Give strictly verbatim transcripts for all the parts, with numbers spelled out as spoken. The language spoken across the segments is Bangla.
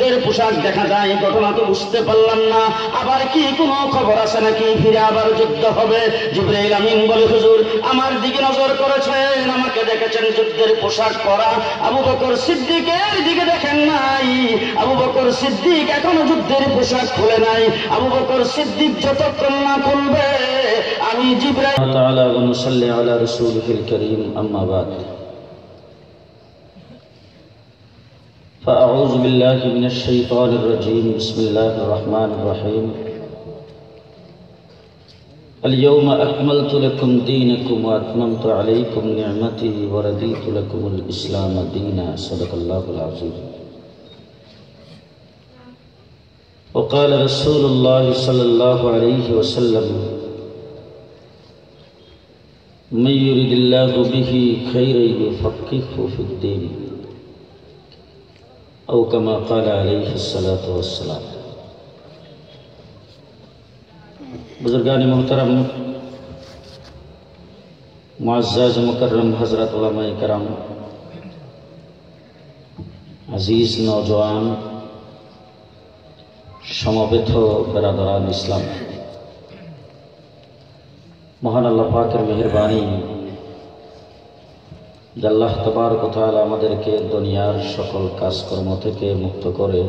যুদ্ধের পোশাক দেখা যায়, ঘটনা তো বুঝতে পারলাম না, আবার কি কোনো খবর আছে নাকি ফিরে আবার যুদ্ধ হবে? জিবরাইল আমিন বলে, হুজুর আমার দিকে নজর করেছেন, আমাকে দেখেছেন যুদ্ধের পোশাক পরা, আবু বকর সিদ্দিকের দিকে দেখেন নাই। আবু বকর সিদ্দিক এখনো যুদ্ধের পোশাক খুলে নাই। আবু বকর সিদ্দিক যতক্ষণ না খুলবে আমি জিবরাইল তাআলা ওয়া নুসাল্লি আলা রাসূলিহিল কারীম, আম্মা বাদ। فأعوذ بالله من الشيطان الرجيم. بسم الله الرحمن الرحيم. اليوم أكملت لكم دينكم وأتممت عليكم نعمتي ورضيت لكم الإسلام دينا. صدق الله العظيم. وقال رسول الله صلى الله عليه وسلم: من يرد الله به خيرا يفقهه في الدين أو كما قال عليه الصلاة والسلام. बुजुर्गान मोहतरम, मुअज़्ज़ज़ मुकर्रम हज़रत उलमाए करम, अजीज नौजवान, समवेत बेरादरान इस्लाम, महान अल्लाह पाकेर मेहरबानी যে আল্লাহ তাবারক ওয়া তাআলা আমাদেরকে দুনিয়ার সকল কাজকর্ম থেকে মুক্ত করে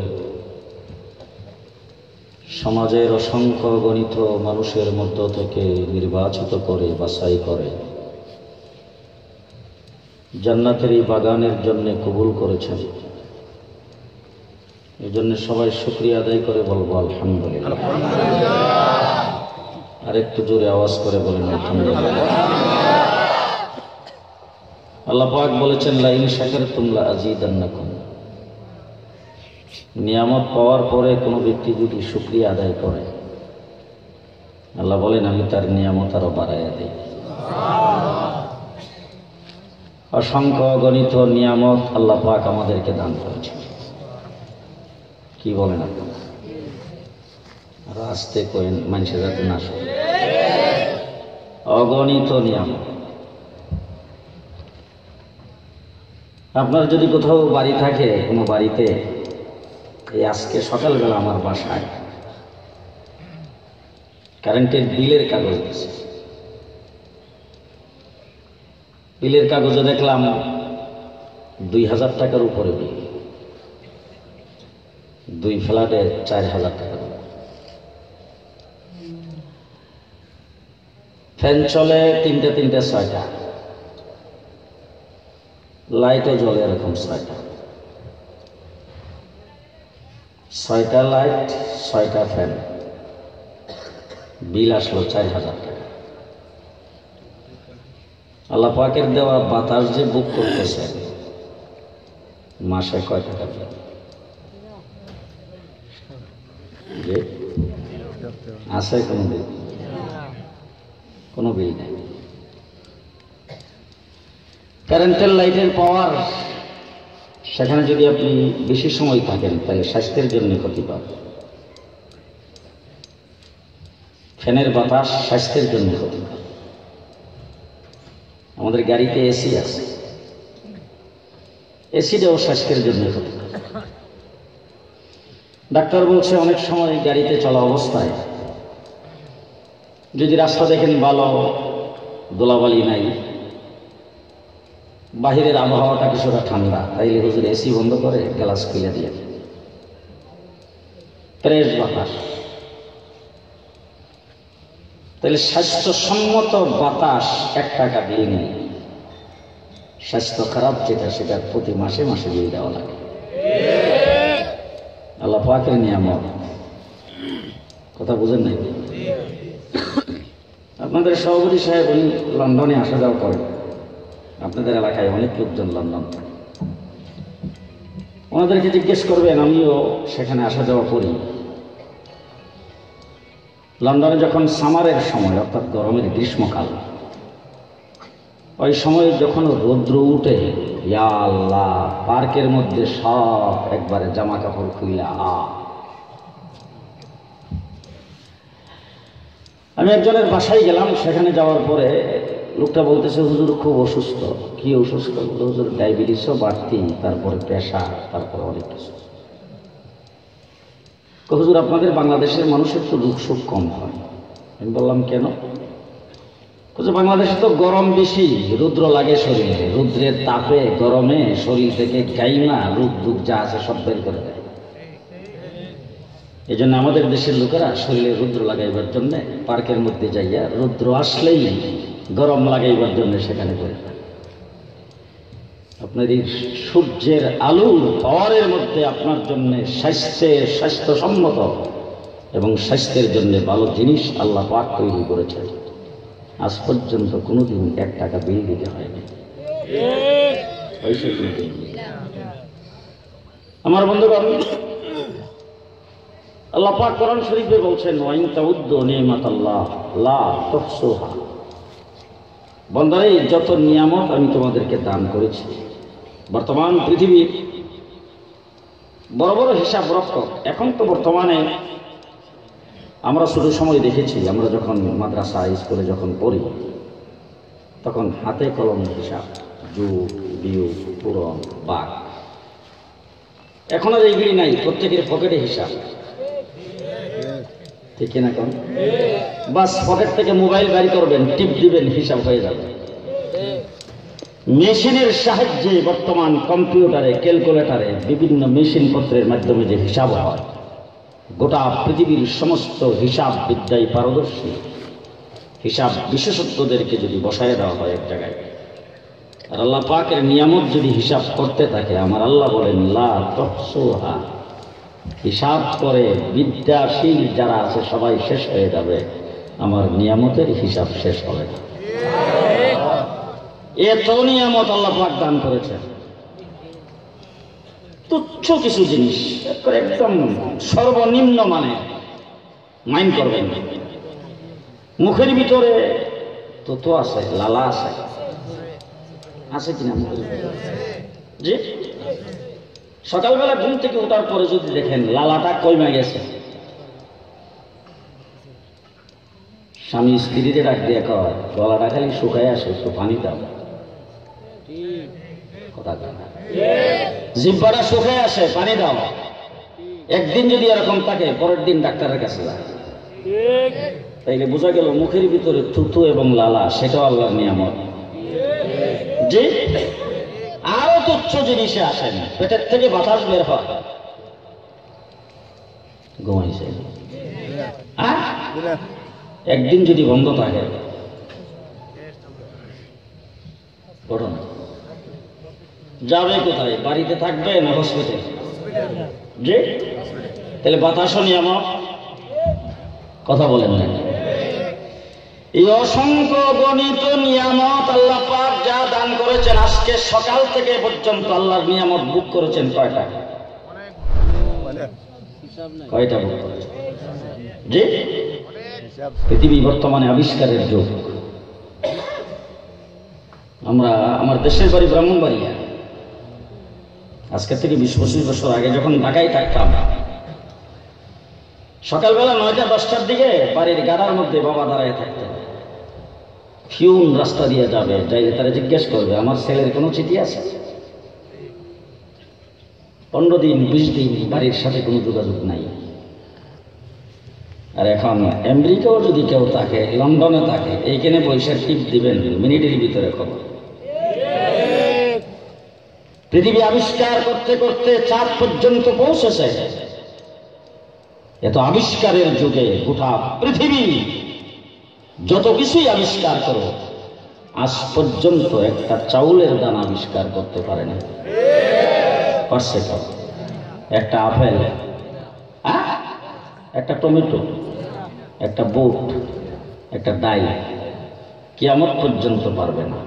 সমাজের অসংখ্য গণিত মানুষের মধ্য থেকে নির্বাচিত করে বাছাই করে জান্নাতের এই বাগানের জন্য কবুল করেছেন। এই জন্য সবাই শুকরিয়া আদায় করে বলবো আলহামদুলিল্লাহ। আর একটু জোরে আওয়াজ করে বলেন আলহামদুলিল্লাহ। আল্লাহ পাক বলেছেন, লা ইন শাকারতুম লা আযীদান্নাকুম। নিয়ামত পাওয়ার পরে কোনো ব্যক্তি যদি শুকরিয়া আদায় করে, আল্লাহ বলেন আমি তার নিয়ামত আরো বাড়াইয়া দেই। অসংখ্য অগণিত নিয়ামত আল্লাহ পাক আমাদেরকে দান করেছেন। কি বলেন আপনারা? আরো আস্তে করেন, মানুষের যাতে না শোনে। অগণিত নিয়ামত। আপনার যদি কোথাও বাড়ি থাকে, কোনো বাড়িতে, এই আজকে সকালবেলা আমার বাসায় কারেন্টের বিলের কাগজ আছে। বিলের কাগজে দেখলাম দুই হাজার টাকার উপরে বিল, দুই ফ্ল্যাটে চার হাজার টাকা। ফ্যান চলে তিনটে তিনটে ছয়টা, লাইটও জ্বলে এরকম ছয়টা, ছয়টা লাইট ছয়টা ফ্যান, বিল আসলো চার হাজার টাকা। আল্লাহ পাকের দেওয়া বাতাস যে বুক করতেছে, মাসে কয় টাকা বিল? আছে কোনো বিল? কোনো বিল নেই। কারেন্টের লাইটের পাওয়ার, সেখানে যদি আপনি বেশি সময় থাকেন তাহলে স্বাস্থ্যের জন্য ক্ষতিকর। ফ্যানের বাতাস স্বাস্থ্যের জন্য ক্ষতিকর। আমাদের গাড়িতে এসি আছে, এসিটাও স্বাস্থ্যের জন্য ক্ষতিকর। ডাক্তার বলছে অনেক সময় গাড়িতে চলা অবস্থায় যদি রাস্তা দেখেন ভালো, দোলাবালি নাই, বাহিরের আবহাওয়াটা কিছুটা ঠান্ডা, তাইলে হুজুর এসি বন্ধ করে গ্লাস খুলে দিয়ে ফ্রেশ বাতাস। তাহলে স্বাস্থ্যসম্মত বাতাস এক টাকা বিল নেই। স্বাস্থ্য খারাপ যেটা, সেটা প্রতি মাসে মাসে বিল দেওয়া লাগে। আল্লাহ পাকের নিয়ামত। কথা বুঝেন নাই? আপনাদের সভাপতি সাহেব উনি লন্ডনে আসা যাওয়া করেন। আপনাদের এলাকায় অনেক লোকজন লন্ডন থাকে, ওনাদেরকে জিজ্ঞেস করবেন, আমিও সেখানে আসা যাওয়া করি। লন্ডনে যখন সামারের সময়, অর্থাৎ গরমের গ্রীষ্মকাল, ওই সময় যখন রৌদ্র উঠে, ইয়া আল্লাহ, পার্কের মধ্যে সব একবারে জামা কাপড় খুইলা। আমি একজনের বাসায় গেলাম, সেখানে যাওয়ার পরে লোকটা বলতেছে, হুজুর খুব অসুস্থ। কি অসুস্থ? হুজুর ডায়াবেটিসও বাড়তি, তারপরে প্রেশার, তারপরে অনেক কিছু। হুজুর আপনাদের বাংলাদেশের মানুষের তো রোগ শোক কম হয়। আমি বললাম কেন? বাংলাদেশে তো গরম বেশি, রুদ্র লাগে শরীরে, রুদ্রের তাপে গরমে শরীর থেকে গাইমা রোগ রোগ যা আছে সব বের করে দেয়। এই জন্য আমাদের দেশের লোকেরা শরীরে রুদ্র লাগাইবার জন্য পার্কের মধ্যে যাইয়া রুদ্র আসলেই গরম লাগাইবার জন্য সেখানে করে। আপনার এই সূর্যের আলোর পাওয়ারের মধ্যে আপনার জন্য স্বাস্থ্যের স্বাস্থ্যসম্মত এবং স্বাস্থ্যের জন্য ভালো জিনিস আল্লাহ পাক তৈরি করেছেন। আজ পর্যন্ত কোনোদিন এক টাকা বিল দিতে হয়নি। আমার বন্ধুগণ, আল্লাহ পাক কোরআন শরীফে বলছেন, ওয়াইন তাউদ্দু নিমাতাল্লাহ লা তুহসুহা। বন্দারে, যত নিয়ামত আমি তোমাদেরকে দান করেছি, বর্তমান পৃথিবীর বড় বড় হিসাব রক্ষক, এখন তো বর্তমানে আমরা শুধু সময় দেখেছি, আমরা যখন মাদ্রাসা স্কুলে যখন পড়ি তখন হাতে কলম হিসাব, যোগ বিয়োগ পূরণ বাঘ। এখন আর এইগুলি নাই, প্রত্যেকের পকেটে হিসাব, ঠিক না? কোন বাস পকেট থেকে মোবাইল বের করবেন, টিপ দিবেন, হিসাব হয়ে যাবে। মেশিনের সাহায্যে বর্তমান কম্পিউটারে, ক্যালকুলেটারে, বিভিন্ন মেশিন পত্রের মাধ্যমে যে হিসাব হয়, গোটা পৃথিবীর সমস্ত হিসাব বিদ্যায় পারদর্শী হিসাব বিশেষজ্ঞদেরকে যদি বসায় দেওয়া হয় এক জায়গায়, আর আল্লাহ পাকের নিয়ামত যদি হিসাব করতে থাকে, আমার আল্লাহ বলেন লা তুহসুহা, হিসাব করে বিদ্যাশীল যারা আছে সবাই শেষ হয়ে যাবে, আমার নিয়ামতের হিসাব শেষ হবে না। এত নিয়ামত আল্লাহ পাক দান করেছেন, তুচ্ছ কিছু জিনিস, একদম সর্বনিম্ন মানে মাইন্ড করবেন। মুখের ভিতরে তো তো আছে, লালা আছে, আছে কিনা মুখের ভিতরে? জি, সকালবেলা ঘুম থেকে ওঠার পরে যদি দেখেন লালাটা কমে গেছে, স্বামী স্ত্রীতে ডাক দিয়ে কয়, গলাটা খালি শুকায় আসে, একটু পানি দাও। কথা জিব্বাটা শুকায় আসে, পানি দাও। একদিন যদি এরকম থাকে, পরের দিন ডাক্তারের কাছে যায়, তাইলে বোঝা গেল মুখের ভিতরে থুতু এবং লালা সেটাও আল্লাহর নিয়ামত। জি, আরো তুচ্ছ জিনিসে আসেন, পেটের থেকে বাতাস বের হয়, ঘুমাইছে, একদিন যদি বন্ধ থাকে, যাবে কোথায়? বাড়িতে থাকবে না হসপিটাল? জি, তাহলে বাতাসও নিয়ামত। কথা বলেন না? এই অসংখ্য গণিত নিয়ামত আল্লাহ পাক যা দান করেছেন, আজকে সকাল থেকে পর্যন্ত আল্লাহর নিয়ামত বুক করেছেন কয়টা? কয়টা বুক করেছেন? জি, পৃথিবী বর্তমানে আবিষ্কারের যুগ। আমরা, আমার দেশের বাড়ি ব্রাহ্মণবাড়িয়া, আজকে থেকে বিশ পঁচিশ বছর আগে যখন ঢাকায় থাকতাম, সকালবেলা নয়টা দশটার দিকে বাড়ির গাড়ার মধ্যে বাবা দাঁড়ায় থাকতেন। ফিউন রাস্তা দিয়ে যাবে, যাইলে তারা জিজ্ঞেস করবে, আমার ছেলের কোনো চিঠি আছে? পনেরো দিন বিশ দিন বাড়ির সাথে কোনো যোগাযোগ নাই। আর এখন আমেরিকাও যদি কেউ থাকে, লন্ডনে থাকে, এইখানে পয়সা টিপ দিবেন, মিনিটের ভিতরে খবর। পৃথিবী আবিষ্কার করতে করতে চাঁদ পর্যন্ত পৌঁছেছে। এত আবিষ্কারের যুগে গোটা পৃথিবী যত কিছুই আবিষ্কার করো, আজ পর্যন্ত একটা চাউলের দানা আবিষ্কার করতে পারে না। পারছে কেউ? একটা আপেল, একটা টমেটো, একটা বুট, একটা ডাল, কিয়ামত পর্যন্ত পারবে না।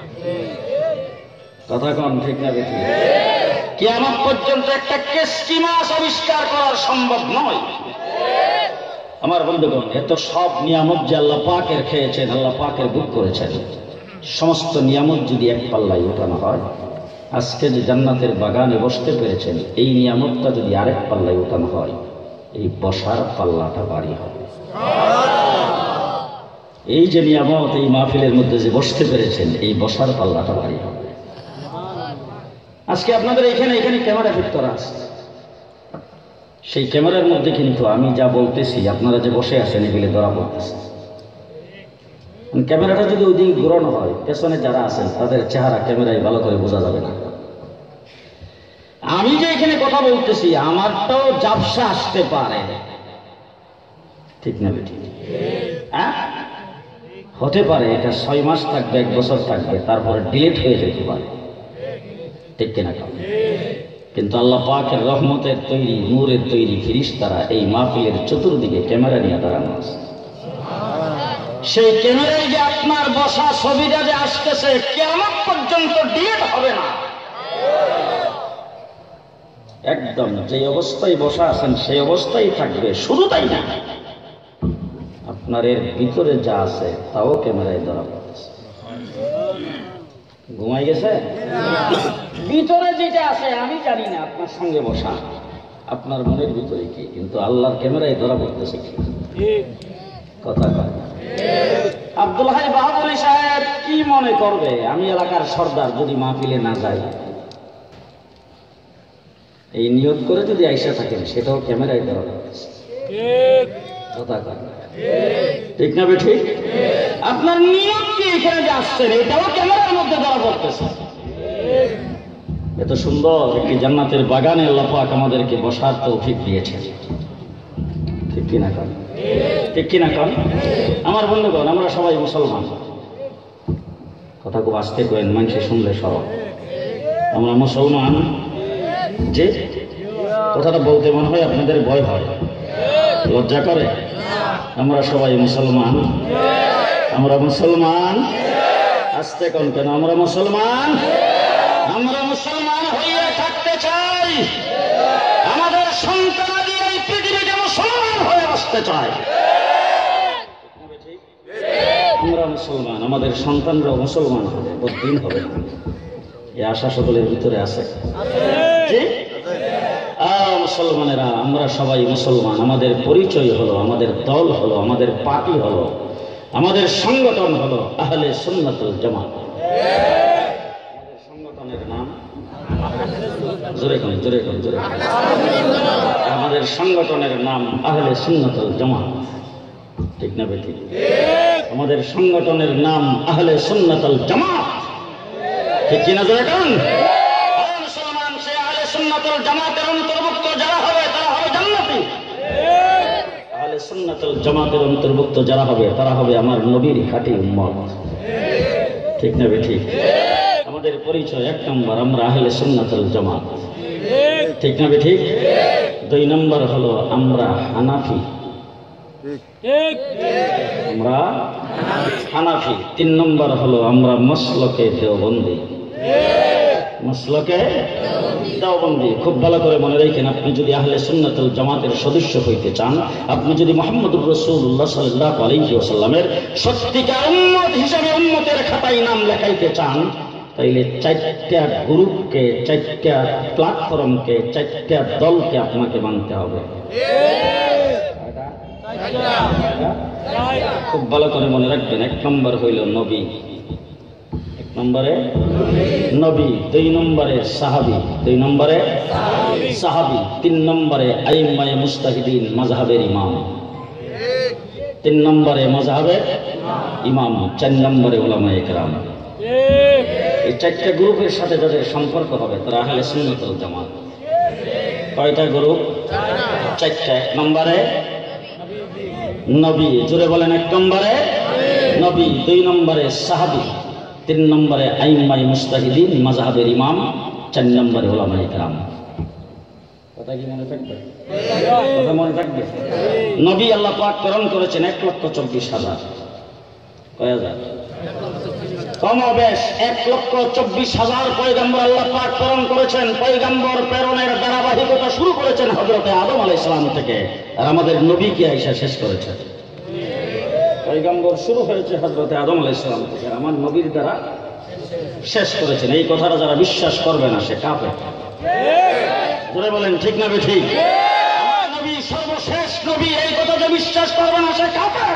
কথা কন ঠিক না বেশি? কিয়ামত পর্যন্ত একটা কেশকি মাছ আবিষ্কার করা সম্ভব নয়। আমার বন্ধুগণ, এত সব নিয়ামত যে আল্লাহ পাকের খেয়েছেন, আল্লাহ পাকের বুক করেছেন, সমস্ত নিয়ামত যদি এক পাল্লায় ওঠানো হয়, আজকে যে জান্নাতের বাগানে বসতে পেরেছেন, এই নিয়ামতটা যদি আরেক পাল্লায় ওঠানো হয়, এই বসার পাল্লাটা ভারী হবে। এই যে নিয়ামত, এই মাহফিলের মধ্যে যে বসতে পেরেছেন, এই বসার পাল্লাটা ভারী হবে। আজকে আপনাদের এখানে এখানে ক্যামেরা ফিট করা আছে, সেই ক্যামেরার মধ্যে কিন্তু আমি যা বলতেছি আপনারা যে বসে আছেন এগুলি ধরা পড়তেছে। ক্যামেরাটা যদি ওই দিকে ঘোরানো হয় পেছনে যারা আছেন তাদের চেহারা ক্যামেরায় ভালো করে বোঝা যাবে না। আমি যে এখানে কথা বলতেছি আমারটাও ঝাপসা আসতে পারে, ঠিক না বেটি? হ্যাঁ, হতে পারে এটা ছয় মাস থাকবে, এক বছর থাকবে, তারপরে ডিলিট হয়ে যেতে পারে, ঠিক কিনা? কিন্তু আল্লাহ পাকের রহমতের তৈরি, নূরের তৈরি ফিরিস্তারা এই মাহফিলের চতুর্দিকে ক্যামেরা নিয়ে দাঁড়ানো আছে। সেই ক্যামেরায় যে আপনার বসা ছবিটা যে আসতেছে কিয়ামত পর্যন্ত ডিলিট হবে না, একদম যে অবস্থায় বসা আছেন সেই অবস্থায় থাকবে। শুধু তাই না, আপনার এর ভিতরে যা আছে তাও ক্যামেরায় ধরা পড়তেছে। ঘুমাই গেছে? ভিতরে যেটা আছে আমি জানি না, আপনার সঙ্গে বসা আপনার মনের ভিতরে কি, কিন্তু আল্লাহর ক্যামেরায় ধরা পড়তেছে কি? কথা কয় না। আব্দুল হাই বাহাদুরী সাহেব কি মনে করবে আমি এলাকার সর্দার যদি মাহফিলে না যাই? এই নিয়ত করে যদি আইসা থাকেন সেটাও ক্যামেরায় ধরা পড়তেছে। কথা কয় না, ঠিক না ঠিক? আপনার নিয়ত কি এখানে যে আসছেন এটাও ক্যামেরার মধ্যে ধরা পড়তেছে। এত সুন্দর একটি জান্নাতের বাগানে আল্লাহ পাক আমাদেরকে বসার তৌফিক দিয়েছেন, ঠিক কিনা কন? ঠিক কিনা কন? আমার বন্ধুগণ, আমরা সবাই মুসলমান। কথা খুব আস্তে করেন, মানুষে শুনলে সব। আমরা মুসলমান, যে কথাটা বলতে মনে হয় আপনাদের ভয় হয়, লজ্জা করে। আমরা সবাই মুসলমান, আমরা মুসলমান। আস্তে কোন কেন? আমরা মুসলমান, আমরা মুসলমান হয়ে থাকতে চাই। আমাদের সন্তানাদি এই পৃথিবীতে মুসলমান হয়ে আসতে চায়। আমরা মুসলমান, আমাদের সন্তানরাও মুসলমান হবে, বদিন হবে না। এই আশা সকলের ভিতরে আছে। মুসলমানেরা আমরা সবাই মুসলমান। আমাদের পরিচয় হলো, আমাদের দল হলো, আমাদের পার্টি হলো, আমাদের সংগঠন হলো আহলে সুন্নাতুল জামাত। আমাদের সংগঠনের নাম জোরে কোন জোরে কোন জোরে আমাদের সংগঠনের নাম আহলে সুন্নাতুল জামাত, ঠিক না বেঠিক? আমাদের সংগঠনের নাম আহলে সুন্নাতুল জামাত, ঠিক কিনা? জোরে কোন? মুসলমান সে আহলে সুন্নাতুল জামাতের অন্তর্ভুক্ত যারা হবে তারা হবে জান্নাতি। আহলে সুন্নাতুল জামাতের অন্তর্ভুক্ত যারা হবে তারা হবে আমার নবীর খাঁটি উম্মত, ঠিক না বেঠিক? আমাদের পরিচয় এক নম্বর, আমরা আহলে সুন্নাতুল জামাত, ঠিক না বেঠিক? দুই নম্বর হলো আমরা হানাফি, আমরা হানাফি। তিন নম্বর হলো আমরা মাসলকে দেওবন্দি, মাসলকে দেওবন্দি। খুব ভালো করে মনে রাখেন, আপনি যদি আহলে সুন্নাতুল জামাতের সদস্য হইতে চান, আপনি যদি মুহাম্মদুর রাসূলুল্লাহ সাল্লাল্লাহু আলাইহি ওয়াসাল্লামের সত্যিকার উম্মত হিসেবে উম্মতের খাতায় নাম লেখাইতে চান, তাইলে চারটা গ্রুপকে, চারটা প্ল্যাটফর্মকে, চারটা দলকে আপনাকে মানতে হবে। খুব ভালো করে মনে রাখবেন। এক নম্বর হইল নবী, এক নম্বরে নবী, দুই নম্বরে সাহাবী, দুই নম্বরে সাহাবী, তিন নম্বরে আইম্মায়ে মুজতাহিদিন মাযহাবের ইমাম, তিন নম্বরে মাযহাবের ইমাম, চার নম্বরে উলামায়ে কেরাম। এই চারটা গ্রুপের সাথে যাদের সম্পর্ক হবে তারা আহলে সুন্নাতুল জামাত। কয়টা গ্রুপ? চারটা। এক নম্বরে নবী, জোরে বলেন, এক নম্বরে নবী, দুই নম্বরে সাহাবী, তিন নম্বরে আইম্মায়ে মুজতাহিদিন মাযহাবের ইমাম, চার নম্বরে উলামায়ে কেরাম। কথা কি মনে থাকবে? কথা মনে থাকবে? নবী আল্লাহ পাক প্রেরণ করেছেন এক লক্ষ চব্বিশ হাজার। কয় হাজার? কম বেশ এক লক্ষ চব্বিশ হাজার পয়গম্বর আল্লাহ পাক প্রেরণ করেছেন। পয়গম্বর প্রেরণের ধারাবাহিকতা শুরু করেছেন হযরতে আদম আলাইহিস সালাম থেকে, আর আমাদের নবীকে আয়েশা শেষ করেছেন। পয়গম্বর শুরু হয়েছে হযরতে আদম আলাইহিস সালাম থেকে, আমার নবীর দ্বারা শেষ করেছেন। এই কথাটা যারা বিশ্বাস করবে না সে কাফের। জোরে বলেন, ঠিক না বেঠিক? আমার নবী সর্বশেষ নবী, এই কথা যে বিশ্বাস করবে না সে কাফের।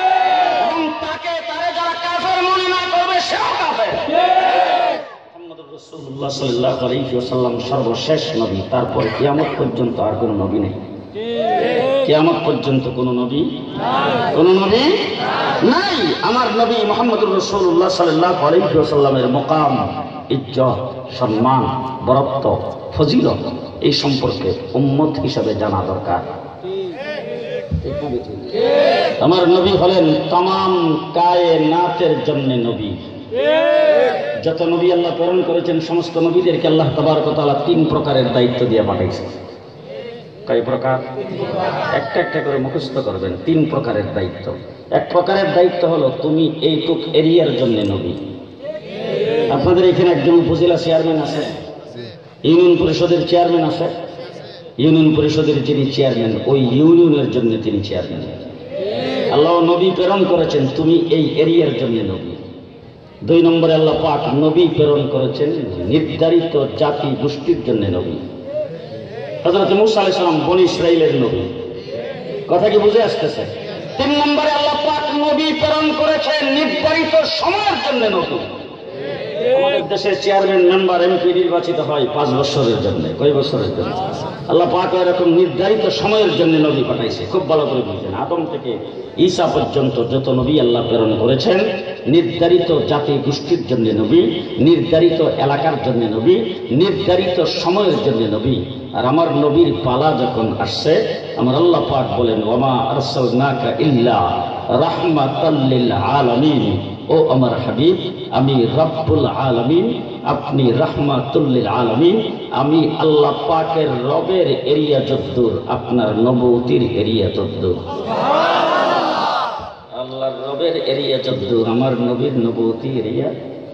এবং তাকে তারে যারা কাফের মনে না করবে সেও কাফের। মুহাম্মদুর রাসূলুল্লাহ সাল্লাল্লাহু আলাইহি ওয়াসাল্লাম সর্বশেষ নবী, তারপরে কিয়ামত পর্যন্ত আর কোনো নবী নেই। কিয়ামত পর্যন্ত কোনো নবী কোনো নবী নাই। আমার নবী মুহাম্মদুর রাসূলুল্লাহ সাল্লাল্লাহু আলাইহি ওয়াসাল্লামের মুকাম, ইজ্জত, সম্মান, বরত্ব, ফজিলত এই সম্পর্কে উম্মত হিসাবে জানা দরকার। আমার নবী হলেন তামাম কায়নাতের জন্য নবী। যত নবী আল্লাহ প্রেরণ করেছেন সমস্ত নবীদেরকে আল্লাহ তাবারক ওয়া তাআলা তিন প্রকারের দায়িত্ব দিয়ে পাঠাইছে। কয় প্রকার? একটা একটা করে মুখস্থ করবেন। তিন প্রকারের দায়িত্ব। এক প্রকারের দায়িত্ব হলো তুমি এইটুক এরিয়ার জন্য নবী। আপনাদের এখানে একজন উপজেলা চেয়ারম্যান আছে, ইউনিয়ন পরিষদের চেয়ারম্যান আছে। ইউনিয়ন পরিষদের যিনি চেয়ারম্যান, ওই ইউনিয়নের জন্য তিনি চেয়ারম্যান। আল্লাহ নবী প্রেরণ করেছেন, তুমি এই এরিয়ার জন্য নবী। দুই নম্বরে আল্লাহ পাক নবী প্রেরণ করেছেন নির্ধারিত জাতি গোষ্ঠীর জন্য নবী। হযরত মূসা আলাইহিস সালাম বনী ইসরাইলের নবী। কথা কি বুঝে আসতেছে? তিন নম্বরে আল্লাহ পাক নবী প্রেরণ করেছেন নির্ধারিত সময়ের জন্য নবী। আমাদের দেশের চেয়ারম্যান, মেম্বার, এমপি নির্বাচিত হয় পাঁচ বছরের জন্য। কয় বছরের জন্য? আল্লাহ পাক এরকম নির্ধারিত সময়ের জন্য নবী পাঠাইছে। খুব ভালো করে বুঝছেন, আদম থেকে ঈসা পর্যন্ত যত নবী আল্লাহ প্রেরণ করেছেন নির্ধারিত জাতি গোষ্ঠীর জন্য নবী, নির্ধারিত এলাকার জন্য নবী, নির্ধারিত সময়ের জন্য নবী। আর আমার নবীর পালা যখন আসছে, আমার আল্লাহ পাক বলেন ওয়ামা আরসালনাকা ইল্লা রাহমাতাল লিল আলামিন। ও আমার হাবিব, আমি রব্বুল আলামিন, আপনি রাহমাতুল লিল আলামিন। আমি আল্লাহ পাকের রবের এরিয়া যদ্দূর, আপনার নবুয়তির এরিয়া তদ্দূর। আল্লাহর রবের এরিয়া যদ্দূর, আমার নবীর নবুয়তি এরিয়া।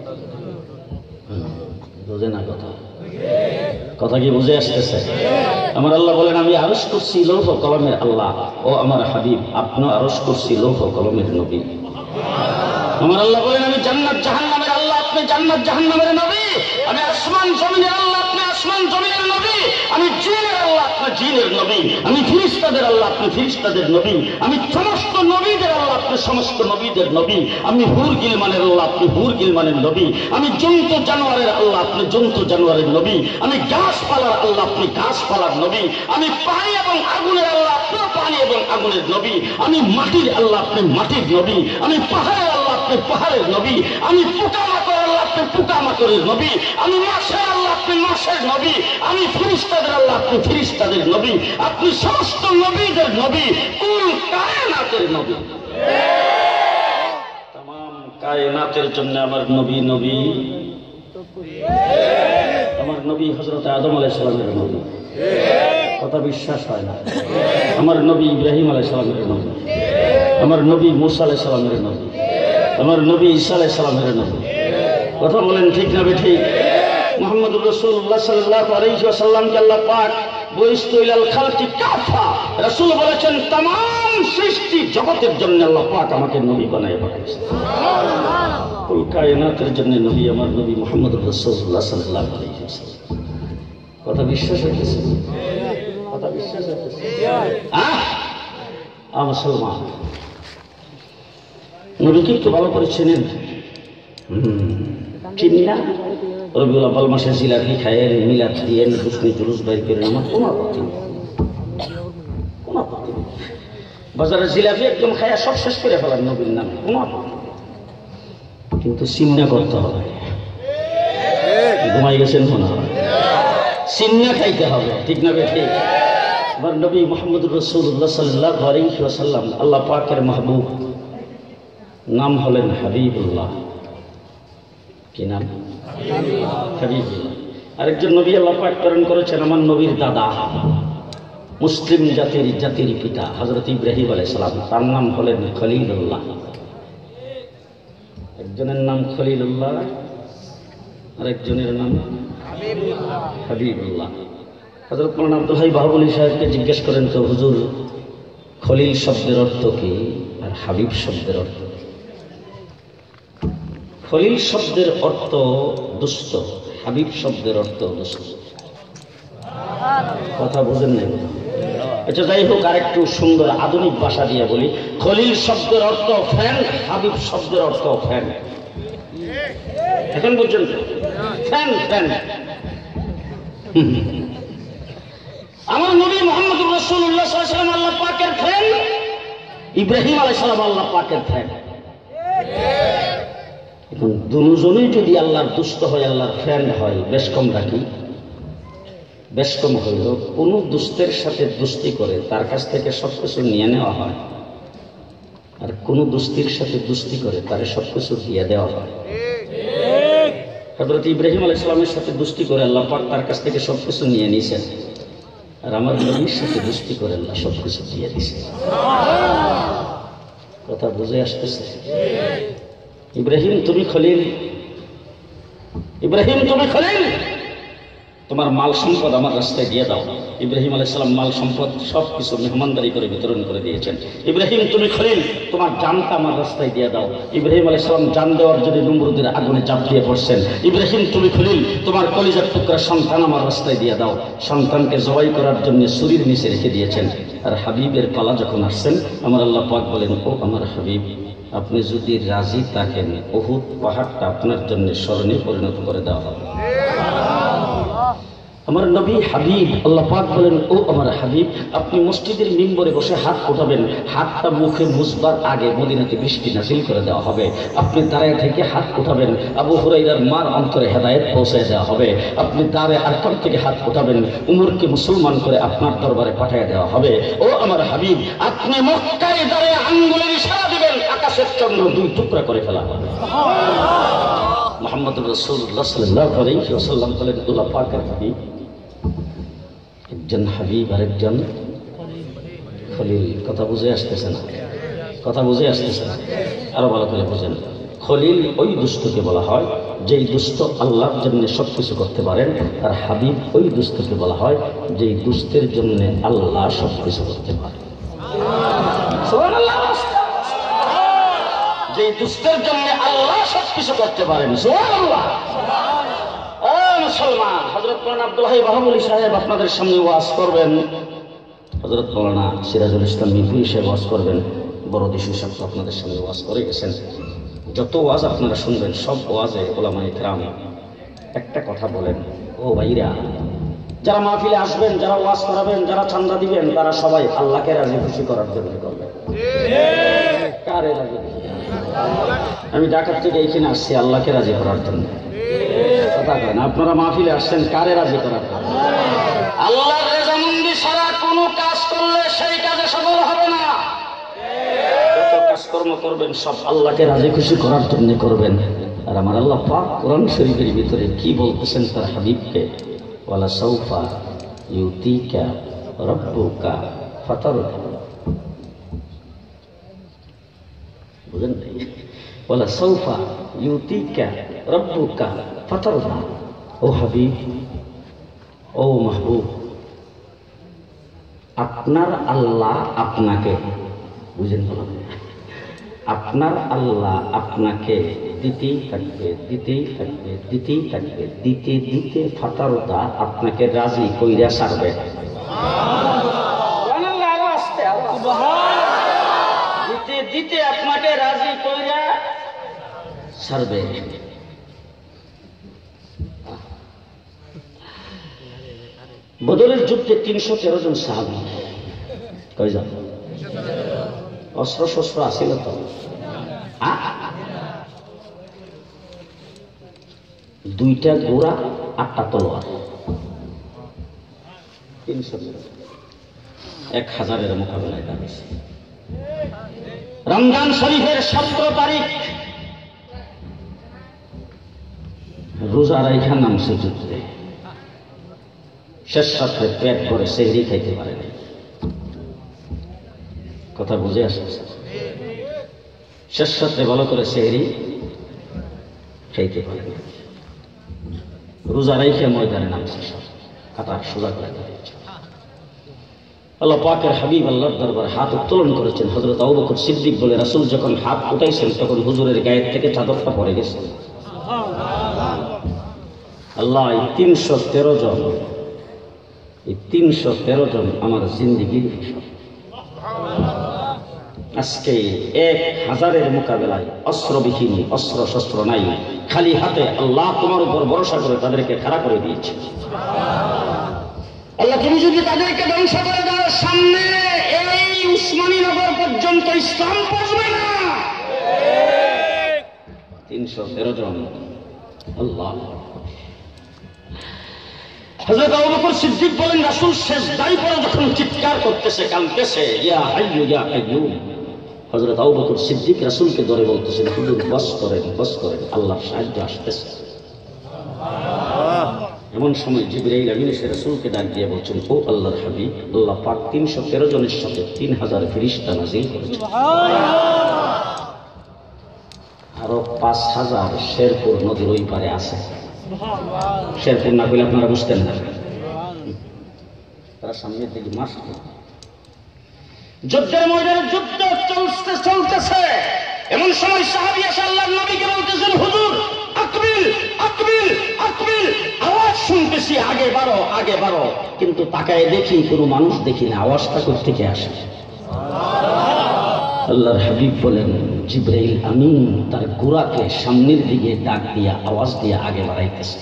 বুঝে না কথা? কথা কি বুঝে আসতেছে? আমার আল্লাহ বলেন আমি আরশ কুরসি লৌহ কলমের আল্লাহ। ও আমার হাবিব, আপনি আরশ কুরসি লৌহ কলমের নবী। আমার আল্লাহ বলেন আমি জান্নাত জাহান্নামের আল্লাহ, আপনি জান্নাত জাহান্নামের নবী। আমি আসমান জমিনের আল্লাহ, আপনি আসমান জমিনের নবী। আমি জিনের আল্লাহ, আপনি জিনের নবী। আমি ফেরেশতাদের আল্লাহ, আপনি ফেরেশতাদের নবী। আমি সমস্ত নবীদের আল্লাহ, আপনি সমস্ত নবীদের নবী। আমি হুর গিলমানের আল্লাহ, আপনি হুর গিলমানের নবী। আমি জন্তু জানোয়ারের আল্লাহ, আপনি জন্তু জানোয়ারের নবী। আমি গাছপালার আল্লাহ, আপনি গাছপালার নবী। আমি পানি এবং আগুনের আল্লাহ, আপনি পানি এবং আগুনের নবী। আমি মাটির আল্লাহ, আপনি মাটির নবী। আমি পাহাড়ের আল্লাহ, আপনি পাহাড়ের নবী। আমি পোকামাকড় আল্লাহ, আপনি পোকামাকড়ের নবী। আমি মাছের আল্লাহ, আপনি মাছের নবী। আমি ফেরেশতাদের আল্লাহ, আপনি ফেরেশতাদের নবী। আপনি সমস্ত নবীদের নবী, কুল কায়নাতের নবী। তামাম কায়নাতের জন্য আমার নবী নবী। আমার নবী হযরত আদম আলাইহিস সালামের নবী। কথা বিশ্বাস হয় না? আমার নবী ইব্রাহিম আলাইহিস সালামের নবী। আমার নবী মূসা আলাইহিস সালামের নবী। আমার নবী ঈসা আলাইহিস সালামের নবী। কথা বলেন ঠিক না বেঠিক? মুহাম্মদুর রাসূলুল্লাহ সাল্লাল্লাহু আলাইহি ওয়াসাল্লামকে আল্লাহ পাক বুইস্তু ইলাল খালকি কাফা, রাসূল বলেছেন तमाम সৃষ্টি জগতের জন্য আল্লাহ পাক আমাকে নবী বানায় পাঠিয়েছেন। সুবহানাল্লাহ। কুল কায়নাতের জন্য নবী আমার নবী মুহাম্মদুর রাসূলুল্লাহ সাল্লাল্লাহু আলাইহি ওয়াসাল্লাম। কথা বিশ্বাস হইতেছে? কথা বিশ্বাস হইতেছে? আহ আ মুসলমান, নবীকে একটু ভালো করে চেনেন? চিনি না? রবিউল আউয়াল মাসে জিলাপি খায়েন, মিলাদ দিয়েন, হুসনি জুলুস বাইর করেন, আমার কোনো আপত্তি নেই, কোনো আপত্তি নেই। বাজারে জিলাপি একদম খায়া সব শেষ করে ফেলার নবীর নামে, কোনো আপত্তি নেই। কিন্তু চিন্তা করতে হবে। ঘুমাই গেছেন মনে হয়? চিন্তা খাইতে হবে, ঠিক না বেঠিক? আমার নবী মুহাম্মদুর রাসূলুল্লাহ সাল্লাল্লাহু আলাইহি ওয়াসাল্লাম আল্লাহ পাকের মাহবুব, নাম হলেন হাবিবুল্লাহ। কি নাম? হাবিবুল্লাহ। আরেকজন নবী আল্লাহ পাক প্রেরণ করেছেন আমার নবীর দাদা, মুসলিম জাতির জাতির পিতা হযরত ইব্রাহিম আলাইহিস সালাম। তার নাম হলেন খলিলুল্লাহ। একজনের নাম খলিলুল্লাহ, আরেকজনের নাম হাবিবুল্লাহ। হযরত মাওলানা আব্দুল হাই বাহুবলী সাহেবকে জিজ্ঞেস করেন তো, হুজুর খলিল শব্দের অর্থ কি আর হাবিব শব্দের অর্থ? খলিল শব্দের অর্থ দুষ্ট, হাবিব শব্দের অর্থ দুষ্ট। কথা বুঝেন নাই? আচ্ছা যাই হোক, আরেকটু সুন্দর আধুনিক ভাষা দিয়ে বলি। খলিল শব্দের অর্থ ফ্যান, হাবিব শব্দের অর্থ ফ্যান। এখন পর্যন্ত ফ্রেন্ড ফ্রেন্ড আমার নবী মুহাম্মদুর রাসূলুল্লাহ সাল্লাল্লাহু আলাইহি ওয়াসাল্লাম আল্লাহ পাকের ফ্রেন্ড, ইব্রাহিম আলাইহিস সালাম আল্লাহ পাকের ফ্রেন্ড। এখন দুজনেই যদি আল্লাহর দুষ্ট হয়, আল্লাহর ফ্রেন্ড হয়, বেশ কম রাখি, বেশ কম হইল কোন দুষ্টের সাথে দুষ্টি করে তার কাছ থেকে সবকিছু নিয়ে নেওয়া হয়, আর কোন দুষ্টির সাথে দুষ্টি করে তার সবকিছু দিয়ে দেওয়া হয়। হযরত ইব্রাহিম আলাইহিস সালামের সাথে দুষ্টি করে আল্লাহ পাক তার কাছ থেকে সবকিছু নিয়ে নিয়েছেন, আর আমার নবীর সাথে দুষ্টি করে আল্লাহ সবকিছু দিয়ে দিয়েছেন। কথা বুঝে আসতেছে? ইব্রাহিম তুমি খলিল, ইব্রাহিম তুমি খলিল, তোমার মাল সম্পদ আমার রাস্তায় দিয়ে দাও। ইব্রাহিম আলাইহিস সালাম মাল সম্পদ সবকিছু মেহমানদারি করে বিতরণ করে দিয়েছেন। ইব্রাহিম তুমি খলিল, তোমার জানটা আমার রাস্তায় দিয়ে দাও। ইব্রাহিম আলাইহিস সালাম জান দেওয়ার জন্য নমরুদের আগুনে চাপ দিয়ে পড়ছেন। ইব্রাহিম তুমি খলিল, তোমার কলিজার টুকরা সন্তান আমার রাস্তায় দিয়ে দাও। সন্তানকে জবাই করার জন্য ছুরির নিচে রেখে দিয়েছেন। আর হাবিবের পালা যখন আসছেন, আমার আল্লাহ পাক বলেন, ও আমার হাবিব, আপনি যদি রাজি থাকেন উহুদ পাহাড়টা আপনার জন্য স্মরণে পরিণত করে দেওয়া হবে। আমার নবী হাবিব, আল্লাহ পাক বলেন, ও আমার হাবিব, আপনি মসজিদের মিম্বরে বসে হাত উঠাবেন, হাতটা মুখে মুছবার আগে মদিনাতে বৃষ্টি নাজিল করে দেওয়া হবে। আপনি দাঁড়ায় থেকে হাত উঠাবেন, আবু হুরাইরার মার অন্তরে হেদায়েত পৌঁছে দেওয়া হবে। আপনি দাঁড়ায় আরকাম থেকে হাত উঠাবেন, উমরকে মুসলমান করে আপনার দরবারে পাঠিয়ে দেওয়া হবে। ও আমার হাবিব, আপনি মক্কায় দাঁড়ায় আঙ্গুলের ইশারা দিবেন, আকাশের চন্দ্র দুই টুকরা করে ফেলা হবে। মুহাম্মদুর রাসূলুল্লাহ সাল্লাল্লাহু আলাইহি ওয়াসাল্লাম বলেন, আল্লাহ পাকের হাবিব, একজন হাবিব আর একজন খলিল। কথা বুঝে আসতেছে না? কথা বুঝে আসতেছে না? আরো ভালো করে বুঝেন। খলিল ওই দুষ্টকে বলা হয় যেই দুষ্ট আল্লাহর জন্য সবকিছু করতে পারেন, আর হাবিব ওই দুষ্টকে বলা হয় যেই দুষ্টের জন্য আল্লাহ সবকিছু করতে পারে। সুবহানাল্লাহ। যেই দুষ্টের জন্য আল্লাহ সবকিছু করতে পারেন। সুবহানাল্লাহ। মুসলমান, হযরত মাওলানা আব্দুল হাই বাহাবুলি সাহেব আপনাদের সামনে ওয়াজ করবেন, হযরত মাওলানা সিরাজুল ইসলাম মিরপুরি সাহেব ওয়াজ করবেন, বড় দিশু সাহেব আপনাদের সামনে ওয়াজ করে গেছেন। যত ওয়াজ আপনারা শুনবেন সব ওয়াজে উলামায়ে কেরাম একটা কথা বলেন, ও ভাইরা, যারা মাহফিলে আসবেন, যারা ওয়াজ করাবেন, যারা চান্দা দিবেন, তারা সবাই আল্লাহকে রাজি খুশি করার জন্য করবেন। কারে রাজি? আমি ঢাকা থেকে এখানে আসছি আল্লাহকে রাজি করার জন্য। কথা কয় না? আপনারা মাহফিলে আসছেন কারে রাজি করার জন্য? আল্লাহর রেজামন্দি ছাড়া কোনো কাজ করলে সেই কাজে সফল হবে না। যত কাজকর্ম করবেন সব আল্লাহকে রাজি খুশি করার জন্য করবেন। আর আমার আল্লাহ পাক কোরআন শরীফের ভিতরে কি বলতেছেন তার হাবিবকে, ওয়ালা সাউফা ইউতিকা রাব্বুকা ফাতারদা। বুঝেন নাই? ওয়ালা সাউফা ইউতিকা রাব্বুকা ফাতারদা। ও হাবিব, ও মাহবুব, আপনার আল্লাহ আপনাকে, বুঝেন বলেন, আপনার আল্লাহ আপনাকে দিতেই থাকবে, দিতেই থাকবে, দিতেই থাকবে, দিতে দিতে ফাতারদা আপনাকে রাজি কইরা ছাড়বে। দিতে দিতে আপনাকে রাজি কইরা ছাড়বে। বদরের যুদ্ধে তিনশো তেরো জন সাহাবী, কয়জন? অস্ত্র শস্ত্র আসিল তো? দুইটা ঘোড়া, আটটা তলোয়ার, তিনশো এক হাজারের মোকাবেলায় দাঁড়িয়েছে। রমজান শরীফের সতেরো তারিখ রোজা রাইখা নামছে যুদ্ধে। শেষ রাত্রে পেট করে সেহরি খাইতে পারে না। কথা বুঝে আসছে? শেষ রাত্রে ভালো করে সেহরি খাইতে পারে না। রোজা রাইখা ময়দানে নামছে, সব কাতার সোজা করে দিয়েছে। আল্লাহ পাকের হাবিব আল্লাহর দরবারে হাত উত্তোলন করেছেন। হযরত আবু বকর সিদ্দিক বলে, রাসূল যখন হাত উঠাইছেন তখন হুজুরের গায়ের থেকে চাদরটা পড়ে গেছে। আল্লাহ, এই তিনশো তেরো জন, এই তিনশো তেরো জন আমার জিন্দিগির ফসল। আজকে এক হাজারের মোকাবেলায় অস্ত্রবিহীন, অস্ত্র শস্ত্র নাই, খালি হাতে আল্লাহ তোমার উপর ভরসা করে তাদেরকে খাড়া করে দিয়েছে। আল্লাহ তুমি যদি তাদেরকে ধ্বংস করে দাও, সামনে এই উসমানীনগর পর্যন্ত ইসলাম পৌঁছবে না। তিনশো তেরো জন। আল্লাহ। হযরত আবু বকর সিদ্দিক বলেন, রাসূল সেজদায় পড়ে যখন চিৎকার করতেছে, কাঁদতেছে, ইয়া হাইয়্যু ইয়া কাইয়্যুম, হযরত আবু বকর সিদ্দিক রাসূলকে ধরে বলতেছেন, হুজুর বস করেন, বস করেন, আল্লাহর সাহায্য আসতেছে। এমন সময় জিবরাইল আমিন এসে রাসূলকে ডাক দিয়ে বলছেন, ও আল্লাহর হাবিব, আল্লাহ পাক তিনশো তেরো জনের সাথে তিন হাজার ফেরেশতা নাযিল করেছেন। আরো পাঁচ হাজার শেরপুর নদীর ওই পারে আছে। শেরপুর না বলে আপনারা বুঝতেন না, তারা সামনের দিকে মাস। যুদ্ধের ময়দানে যুদ্ধ চলতে চলতেছে, এমন সময় সাহাবী এসে আল্লাহর নবীকে বলতেছেন, হুজুর আকবিল আকবিল আকবিল, আওয়াজ শুনতেছি, আগে বাড়ো আগে বাড়ো, কিন্তু তাকায় দেখি কোনো মানুষ দেখি না, আওয়াজটা কোথা থেকে আসে? আল্লাহর হাবিব বলেন, জিবরাইল আমিন তার গোরাকে সামনের দিকে ডাক দিয়া আওয়াজ দিয়ে আগে বাড়াইতেছে।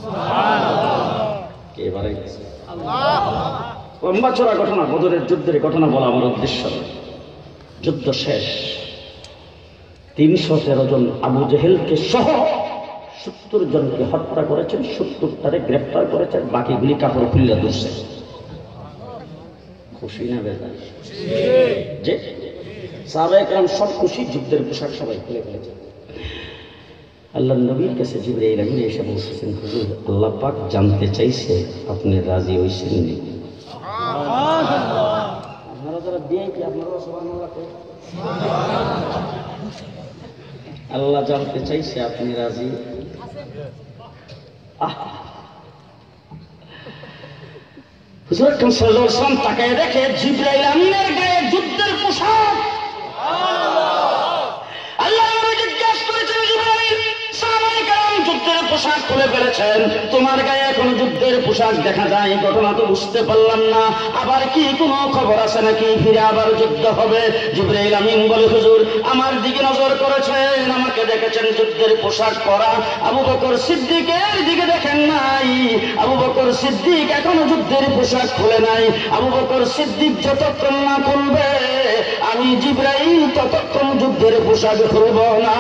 কে বাড়াইতেছে? লম্বা চড়া ঘটনা, বদরের যুদ্ধের ঘটনা বলা আমার উদ্দেশ্য। যুদ্ধ শেষ, তিনশো তেরো জন আবু জেহেলকে সহ সত্তর জনকে হত্যা করেছেন, সত্তরটারে গ্রেফতার করেছেন, বাকিগুলি কাপড় খুললে ধরছে। খুশি না বেজার? যে সাহাবায়ে কেরাম সব খুশি, যুদ্ধের পোশাক সবাই খুলে ফেলেছে। আল্লাহর নবীর কাছে জিবরাইল আমিন এসে বলতেছেন, হুজুর আল্লাহ পাক জানতে চাইছে আপনি রাজি হইছেন নি? আপনারা যারা বিআইপি আপনারা সুবহানাল্লাহ কই? আল্লাহ জানতে চাইছে আপনি রাজি? আহ হুজুর আকরাম সাল্লাল্লাহু আলাইহি ওয়াসাল্লাম তাকায় দেখে জিবরাইল আমিনের গায়ে যুদ্ধের পোশাক। আল্লাহ নবী জিজ্ঞাসা করেছেন, জিবরাইল সাহাবায়ে কেরাম যুদ্ধের পোশাক খুলে ফেলেছেন, তোমার গায়ে এখন যুদ্ধের পোশাক দেখা যায়, ঘটনা তো বুঝতে পারলাম না, আবার কি কোনো খবর আছে নাকি, ফিরে আবার যুদ্ধ হবে? জিবরাইল আমিন বলে, হুজুর আমার দিকে নজর করেছেন, আমাকে দেখেছেন যুদ্ধের পোশাক পরা, আবু বকর সিদ্দিকের দিকে দেখেন নাই, আবু বকর সিদ্দিক এখনো যুদ্ধের পোশাক খুলে নাই, আবু বকর সিদ্দিক যতক্ষণ না খুলবে আমি জিবরাইল ততক্ষণ যুদ্ধের পোশাক খুলব না।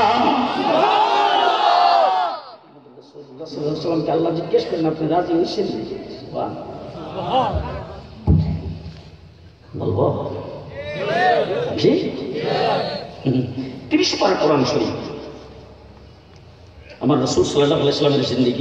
আল্লাহ জিজ্ঞেস করেন, আপনি রাজি হয়েছেন? বলবো জি, তিরিশ পারা কোরআন শরীফ, আমার রাসূল সাল্লাল্লাহু আলাইহি ওয়াসাল্লামের জিন্দেগি,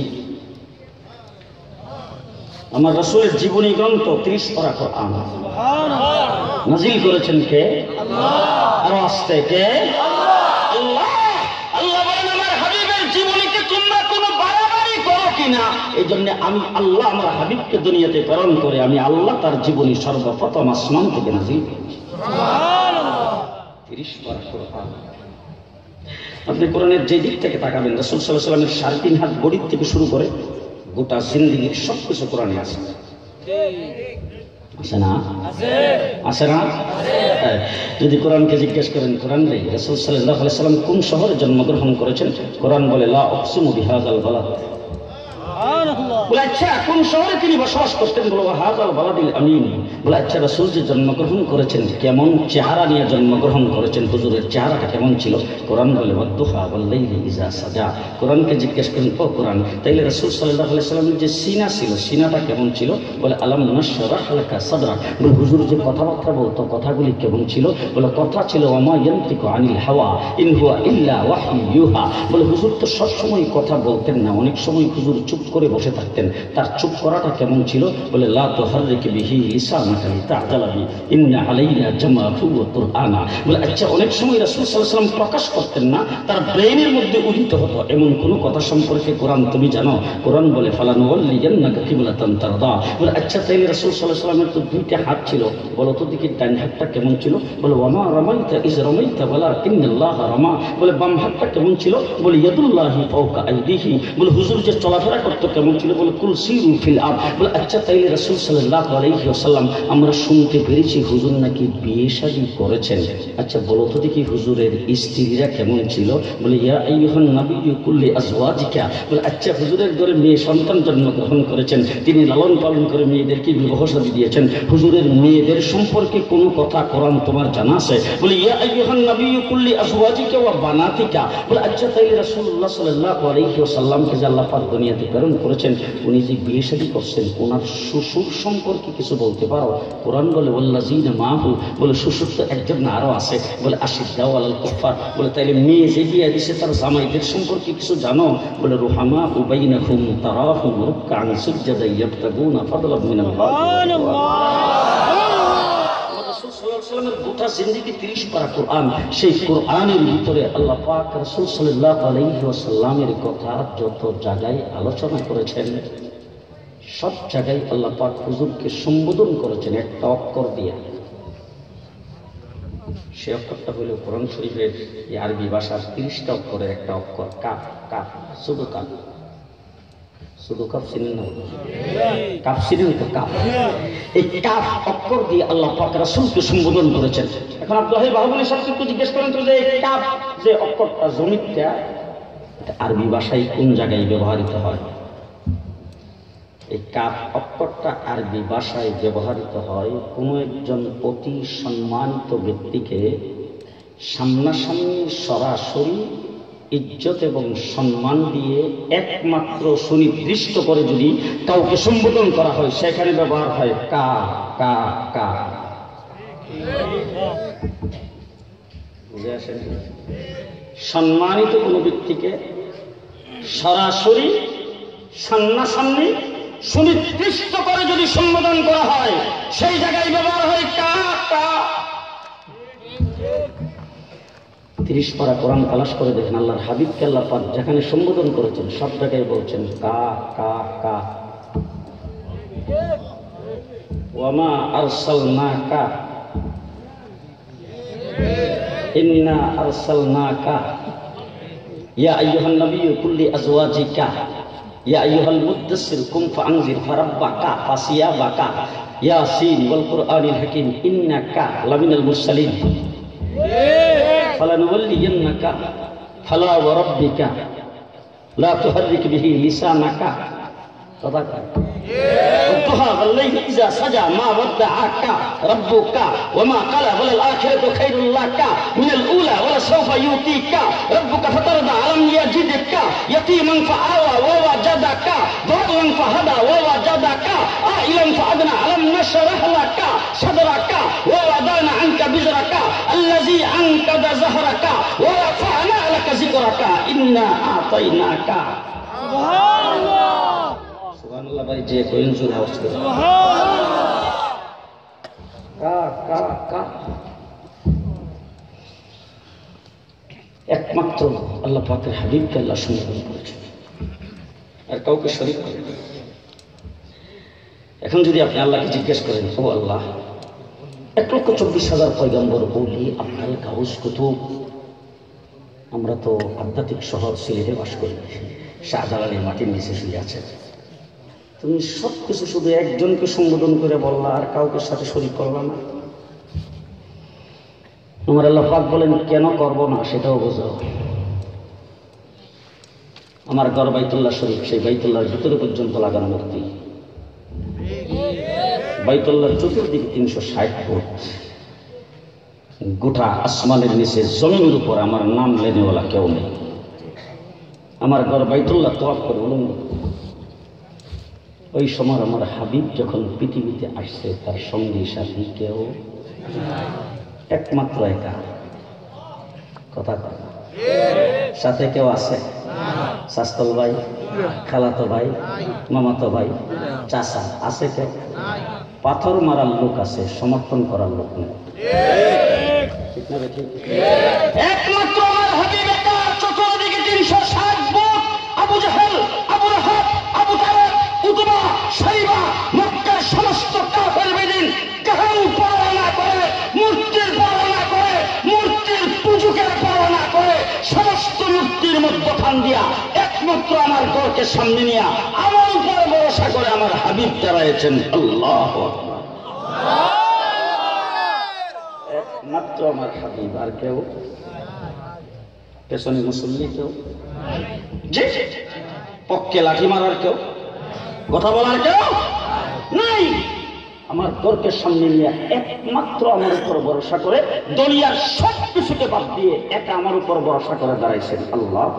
আমার রাসূলের জীবনী গ্রন্থ, তিরিশ পারা কোরআন নাযিল করেছেন কে? আল্লাহ। আরো আস্তে, কে? আল্লাহ। আল্লাহ বলেন, আমার হাবিবের জীবনীকে তোমরা কোনো বাড়াবাড়ি করো কিনা, এই জন্য আমি আল্লাহ আমার হাবিবকে দুনিয়াতে প্রেরণ করে আমি আল্লাহ তার জীবনী সর্বপ্রথম আসমান থেকে নাযিল করেছি। তিরিশ পারা কোরআন। আপনি কোরআনের যে দিক থেকে তাকাবেন, রাসূল সাল্লাল্লাহু আলাইহি ওয়াসাল্লামের সাড়ে তিন হাত বডির থেকে শুরু করে গোটা জিন্দেগির সব কিছু কোরআনে আছে। আছে না? আছে না? যদি কোরআনকে জিজ্ঞেস করেন, কোরআন রে রাসূল সাল্লাল্লাহু আলাইহি ওয়াসাল্লাম কোন শহরে জন্মগ্রহণ করেছেন, কোরআন বলে লা উকসিমু বিহাযাল বালাদ। বলে আচ্ছা কোন শহরে তিনি বসবাস করতেন, বলো হাযাল বালাদিল আমিন। বলে আচ্ছা রাসূল যে জন্মগ্রহণ করেছেন কেমন চেহারা নিয়ে জন্মগ্রহণ করেছেন, হুজুরের চেহারাটা কেমন ছিল, কোরআন বলে ওয়াদ্দুহা ওয়াল লাইলি ইযা সাজা। কোরআনকে জিজ্ঞেস করেন, ও কোরআন তাইলে রাসূল সাল্লাল্লাহু আলাইহি ওয়াসাল্লামের যে সিনা ছিল, সিনাটা কেমন ছিল? বলে আলাম নাশরাহ লাকা সাদরা। বলে হুজুর যে কথাবার্তা বলতো, কথাগুলি কেমন ছিল? বলে কথা ছিল ওমা ইয়ানতিকু আনিল হাওয়া ইন হুয়া ইল্লা ওয়াহয়ু ইউহা। বলে হুজুর তো সবসময় কথা বলতেন না, অনেক সময় হুজুর চুপ করে বসে থাকতেন, তার চুপ করাটা কেমন ছিল? বলে লা তুহাররিক বিহি লিসানাকা লিতা'তালা বি ইন্না আলাইনা জামাআহু ওয়া কুরআনা। বলে আচ্ছা অনেক সময় রাসূল সাল্লাল্লাহু আলাইহি ওয়াসাল্লাম প্রকাশ করতেন না, তার ব্রেইনের মধ্যে উদিত হতো, এমন কোন কথা সম্পর্কে কোরআন তুমি জানো? কোরআন বলে ফালানুওয়াল্লিয়ান্নাকা কিবলাতান তারদা। বলে আচ্ছা তাইলে রাসূল সাল্লাল্লাহু আলাইহি ওয়াসাল্লামের তো দুইটা হাত ছিল, বলো তো দেখি ডান হাতটা কেমন ছিল? বলে ওয়ামা রামাইতা ইজ রামাইতা ওয়ালাকিন্নাল্লাহা রামা। বলে বাম হাতটা কেমন ছিল? বলে ইয়াদুল্লাহি ফাওকা আইদিহি। বলে হুজুর যে চলাফেরা করতো কেমন ছিল? বলে বলে কুল সিরু ফিল আরদ। বলে আচ্ছা তাইলে রাসূল সাল্লাল্লাহু আলাইহি ওয়াসাল্লাম আমরা শুনতে পেরেছি হুজুর নাকি বিয়ে শাদী করেছেন। আচ্ছা বলো তো দেখি হুজুরের স্ত্রীরা কেমন ছিল? বলে ইয়া আইয়ুহান নাবিয়্যু কুল্লি আজওয়াজিকা। বলে আচ্ছা হুজুরের ঘরে মেয়ে সন্তান জন্মগ্রহণ করেছেন, তিনি লালন পালন করে মেয়েদেরকে বিবাহ শাদী দিয়েছেন, হুজুরের মেয়েদের সম্পর্কে কোনো কথা কোরআন তোমার জানা আছে? বলে ইয়া আইয়ুহান নাবিয়্যু কুল্লি আজওয়াজিকা ওয়া বানাতিকা। বলে আচ্ছা তাইলে রাসূলুল্লাহ সাল্লাল্লাহু আলাইহি ওয়াসাল্লামকে যে আল্লাহ পাক দুনিয়াতে প্রেরণ করেছেন, উনি যে বিয়ে শাদী করছেন ওনার শ্বশুর সম্পর্কে কিছু বলতে পারো? কোরআন বলে ওয়াল্লাযীনা মাহু, বলে শ্বশুর তো একজন না আরো আছে। বলে আশিদ্দাউ আলাল কুফার। বলে তাইলে মেয়ে যে বিয়ে দিছে তার জামাইদের সম্পর্কে কিছু জানো? বলে রুহামাউ বাইনাহুম তারাহুম রুকআন সুজদান ইয়াবতাগুনা ফাদলাম মিনাল্লাহ। গোটা জিন্দেগি তিরিশ পারা কোরআন, সেই কোরআনের ভিতরে আল্লাহ পাক রাসূল সাল্লাল্লাহু আলাইহি ওয়াসাল্লামের কথা যত জায়গায় আলোচনা করেছেন, সব জায়গায় আল্লাহ পাক হুজুরকে সম্বোধন করেছেন একটা অক্ষর দিয়ে। সে অক্ষরটা হলো কোরআন শরীফের এই আরবি ভাষার তিরিশটা অক্ষরের একটা অক্ষর কাফ। কাফ শুধু কাফ, শুধু কাফ চিনেন না? কাফ চিনেন তো? কাফ, এই কাফ অক্ষর দিয়ে আল্লাহ পাক রাসূলকে সম্বোধন করেছেন। এখন আব্দুল্লাহ বাহুবলীর সাথে একটু জিজ্ঞেস করেন তো যে এই কাফ যে অক্ষরটা জমিটা আরবি ভাষায় কোন জায়গায় ব্যবহৃত হয়? এই কাফ অক্ষরটা আরবি ভাষায় ব্যবহৃত হয় কোনো একজন অতি সম্মানিত ব্যক্তিকে সামনাসামনি সরাসরি ইজ্জত এবং সম্মান দিয়ে একমাত্র সুনির্দিষ্ট করে যদি কাউকে সম্বোধন করা হয়, সেখানে ব্যবহার হয় কা কা কা। বুঝে আসেন? সম্মানিত কোনো ব্যক্তিকে সরাসরি সামনাসামনি সুনির্দিষ্ট করে যদি সম্বোধন করা হয়, সেই জায়গায় ব্যবহার হয় কা কা। তিরিশ পারা কোরআন তালাশ করে দেখেন আল্লাহর হাবিবকে আল্লাহ পাক যেখানে সম্বোধন করেছেন সব জায়গায় বলছেন কা কা কা। ওয়ামা আরসালনাকা ইন্না আরসালনাকা ইয়া আইয়ুহান নাবিয়্যু কুল্লি আজওয়াজিকা ইয়া আইয়ুহাল মুদ্দাসসির কুম ফাআনজির ফারাব্বাকা ফাসিয়াবাকা ইয়াসিন ওয়াল কুরআনিল হাকীম ইন্নাকা লামিনাল মুরসালিন ফালানুওয়াল্লিয়ান্নাকা ফালা ওয়া রাব্বিকা লা তুহাররিক বিহি লিসানাকা। সাদাকা والضحى والليل إذا سجى ما ودعك ربك وما قلى وللآخرة خير لك من الأولى ولسوف يؤتيك ربك فترضى ألم يجدك يتيما فآوى ووجدك ضالا فهدى ووجدك عائلا فأغنى ألم نشرح لك صدرك ووضعنا عنك وزرك الذي أنقض ظهرك ورفعنا لك ذكرك إنا أعطيناك سبحان الله সুবহানাল্লাহ। ভাই যে কোয়েন জোর আওয়াজ করে কা কা কা। একমাত্র আল্লাহ পাকের হাবিবকে আল্লাহ সম্বোধন করেছেন, আর কাউকে শরীক করেন। এখন যদি আপনি আল্লাহকে জিজ্ঞেস করেন ও আল্লাহ, এক লক্ষ চব্বিশ হাজার পয়গম্বর বলি আপনার গাউস কুতুব, আমরা তো আধ্যাত্মিক শহর সিলেটে বাস করি, শাহজালালের মাটির নিচে শুয়ে আছে, তুমি সব কিছু শুধু একজনকে সম্বোধন করে বললা আর কাউকে সাথে শরীক করলা না। আমার আল্লাহ পাক বলেন কেন করবো না সেটাও বোঝাও। আমার ঘর বাইতুল্লাহ শরীফ, সেই বাইতুল্লাহর ভিতরে পর্যন্ত লাগানো মূর্তি, বাইতুল্লাহর চতুর্দিকে তিনশো ষাট ফুট, গোটা আসমানের নিচে জমিনের উপর আমার নাম লেনেওয়ালা কেউ নেই। আমার ঘর বাইতুল্লাহ তোয়াফ করে বলুন, ওই সময় আমার হাবিব যখন পৃথিবীতে আসছে তার সঙ্গী সাথী কেউ একমাত্র একা। কথা কথা সাথে কেউ আছে? শাস্তল ভাই, খালাতো ভাই, মামাতো ভাই, চাচা আছে কেউ? পাথর মারার লোক আছে, সমর্থন করার লোক নেই। একমাত্র আমার হাবিব একা। চতুর্দিকে তিনশো ষাট foot Abu Jahl, Abu Lahab, Abu Talib, Utba, Shaiba, মক্কার সমস্ত কাফের বেদিন কাহান পরোয়া না করে, মূর্তির পরোয়া না করে, মূর্তির পূজকের পরোয়া না করে, সমস্ত মূর্তির মধ্যখান দিয়া এক একমাত্র আমার ঘরকে সামনে নিয়ে আমার উপর ভরসা করে আমার হাবিব দাঁড়াইছেন। আল্লাহু আকবার। একমাত্র আমার হাবিব, আর কেউ? পেছনে মুসল্লি কেউ? জি, পক্ষে লাঠি মারার কেউ, কথা বলার কেউ নাই। আমার ঘরকে সামনে নিয়ে একমাত্র আমার উপর ভরসা করে দুনিয়ার সব কিছুকে বাদ দিয়ে একা আমার উপর ভরসা করে দাঁড়াইছেন। আল্লাহ।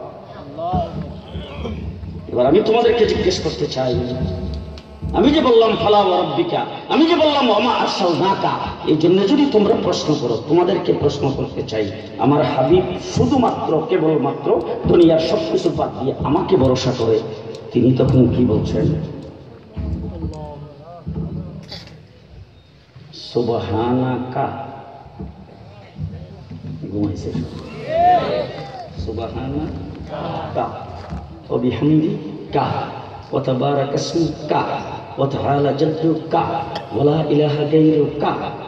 এবার আমি তোমাদেরকে জিজ্ঞেস করতে চাই, আমি যে বললাম ফালা ওয়া রাব্বিকা, আমি যে বললাম ওমা আরসালনাকা, এই জন্য যদি তোমরা প্রশ্ন করো, তোমাদেরকে প্রশ্ন করতে চাই, আমার হাবিব শুধুমাত্র কেবলমাত্র দুনিয়ার সবকিছু বাদ দিয়ে আমাকে ভরসা করে, তিনি তখন কি বলছেন? সুবহানাকা। ঘুমাইছে। সুবহানাকা ওয়া বিহামদিকা ওয়া তাবারাকা ইসমুকা ওয়া তাআলা জাদ্দুকা ওয়া লা ইলাহা গায়রুকা।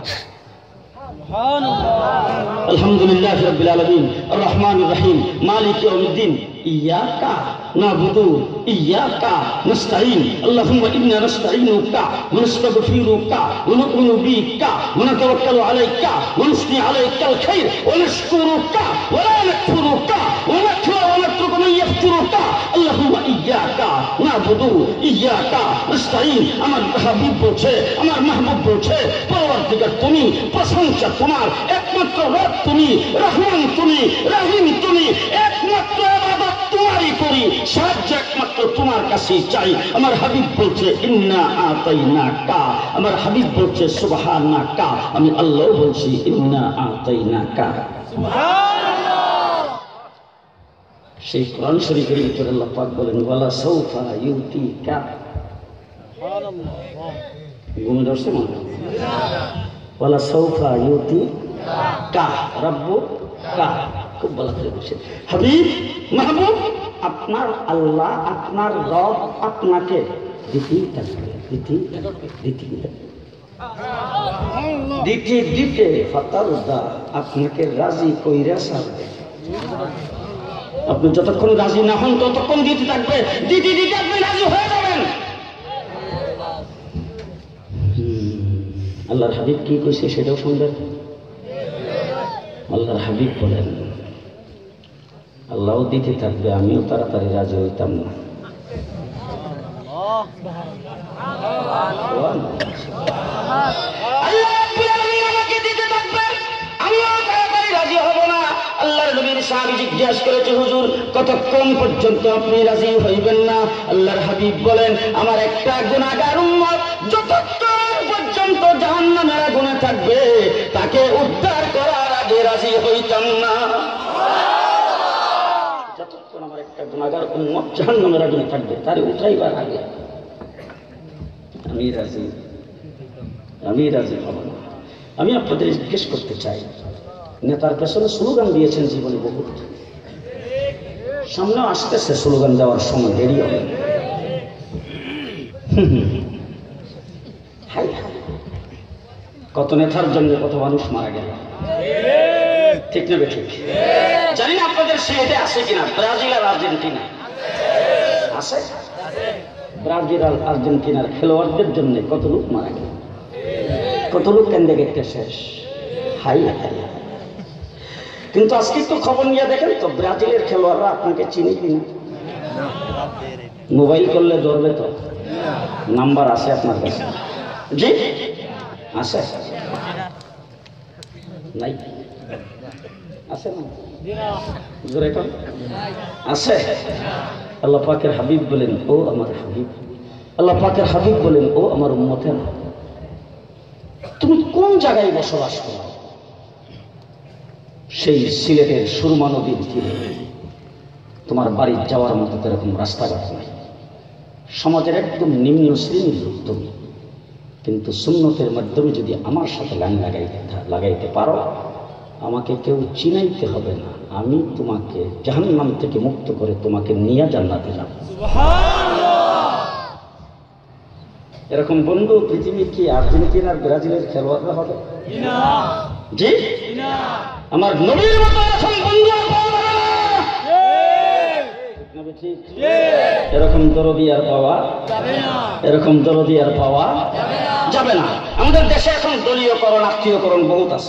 সুবহানাল্লাহ। আলহামদুলিল্লাহি রাব্বিল আলামিন আর রহমানির রহিম মালিকি ইয়াউমিদ্দিন ইয়াকা নাবুদু ইয়াকা নাস্তাইন আল্লাহুম্মা ইন্না নাস্তাইনুকা ওয়া নাস্তাগফিরুকা ওয়া নু'মিনু বিকা ওয়া নাতাওয়াক্কালু আলাইকা ওয়া নুসনি আলাইকাল খায়র ওয়া নাশকুরুকা ওয়া লা নাকফুরুকা ওয়া নাকফুরু ওয়া নাতরুকু মান ইয়াফতুরুকা আল্লাহুম্মা ইয়াকা নাবুদু ইয়াকা নাস্তাইন। আমার হাবিব বলছে, আমার মাহবুব বলছে, পরওয়ারদিগার তুমি, প্রশংসা তোমার, একমাত্র রব তুমি, রহমান তুমি, রহিম তুমি, একমাত্র ইবাদত তোমারই করি, সাহায্য একমাত্র তোমার কাছেই চাই। আমার হাবিব বলছে ইন্না আতাইনাকা, আমার হাবিব বলছে সুবহানাকা, আমি আল্লাহ বলছি ইন্না আতাইনাকা। সুবহানাল্লাহ। সেই কোরআন শরীফের ভিতরে আল্লাহ পাক বলেন ওয়ালা সাউফা ইউতিকা। সুবহানাল্লাহ। ঘুম ধরছে মনে? ওয়ালা সাউফা ইউতিকা রাব্বুকা। খুব ভালো করে বসে হাবিব মাহবুব, আপনার আল্লাহ, আপনার রব আপনাকে দিতেই থাকবে, দিতেই থাকবে, দিতেই থাকবে, দিতে দিতে ফাতারদা, আপনাকে রাজি কইরা ছাড়বে। আপনি যতক্ষণ রাজি না হন ততক্ষণ দিতে থাকবে, দিতে দিতে আপনি রাজি হয়ে যাবেন। আল্লাহর হাবিব কি কইছে সেটাও শুনবেন। আল্লাহর হাবিব বলেন আল্লাহও দিতে থাকবে, আমিও তাড়াতাড়ি রাজি হইতাম না। আমাকে দিতে থাকবে, আমিও তাড়াতাড়ি রাজি হব না। আল্লাহর নবীর সাহাবী জিজ্ঞাসা করেছে হুজুর কতক্ষণ পর্যন্ত আপনি রাজি হইবেন না? আল্লাহর হাবিব বলেন আমার একটা গুনাহগার উম্মত যতক্ষণ পর্যন্ত জাহান্নামের আগুনে থাকবে তাকে উদ্ধার করার আগে রাজি হইতাম না। যতক্ষণ আমার একটা গুনাহগার উম্মত জাহান্নামের আগুনে থাকবে তারে উঠাইবার আগে আমি রাজি, আমি রাজি হব না। আমি আপনাদের জিজ্ঞেস করতে চাই, নেতার পেছনে স্লোগান দিয়েছেন জীবনে বহুত, সামনেও আসতেছে স্লোগান দেওয়ার সময়, দেরি হবে। কত নেতার জন্য কত মানুষ মারা গেল, ঠিক না ঠিক? জানি না আপনাদের সিলেটে আছে কিনা, ব্রাজিল আর আর্জেন্টিনা আছে। ব্রাজিল আর আর্জেন্টিনার খেলোয়াড়দের জন্য কত লোক মারা গেল, কত লোক কেন্দ্রে গেটে শেষ। হাই হাই। কিন্তু আজকে একটু খবর নিয়ে দেখেন তো, ব্রাজিলের খেলোয়াড়রা আপনাকে চিনি কিনা? মোবাইল করলে ধরবে তো? নাম্বার আছে আপনার কাছে? জি আছে? নাই? আছে না? জোরে কর। আছে? আল্লাহ পাকের হাবিব বলেন ও আমার হাবিব, আল্লাহ পাকের হাবিব বলেন ও আমার উম্মতের, তুমি কোন জায়গায় বসবাস করো? সেই সিলেটের সুরমা নদীর তীরে তোমার বাড়ি যাওয়ার মতো এরকম রাস্তাঘাট নাই, সমাজের একদম নিম্ন শ্রেণীর লোক তুমি, কিন্তু সুন্নতের মাধ্যমে যদি আমার সাথে লাইন লাগাইতে লাগাইতে পারো, আমাকে কেউ চিনাইতে হবে না, আমি তোমাকে জাহান্নাম থেকে মুক্ত করে তোমাকে নিয়ে জান্নাতে যাব। এরকম বন্ধু পৃথিবীর কি আর্জেন্টিনার ব্রাজিলের খেলোয়াড়রা হবে? জি আমার নবীর মতো এরকম বন্ধু ঠিক? এরকম দরদি আর পাওয়া এরকম দরদি আর পাওয়া যাবে না। আমাদের দেশে এখন দলীয়করণ, আত্মীয়করণ বহুত আছে।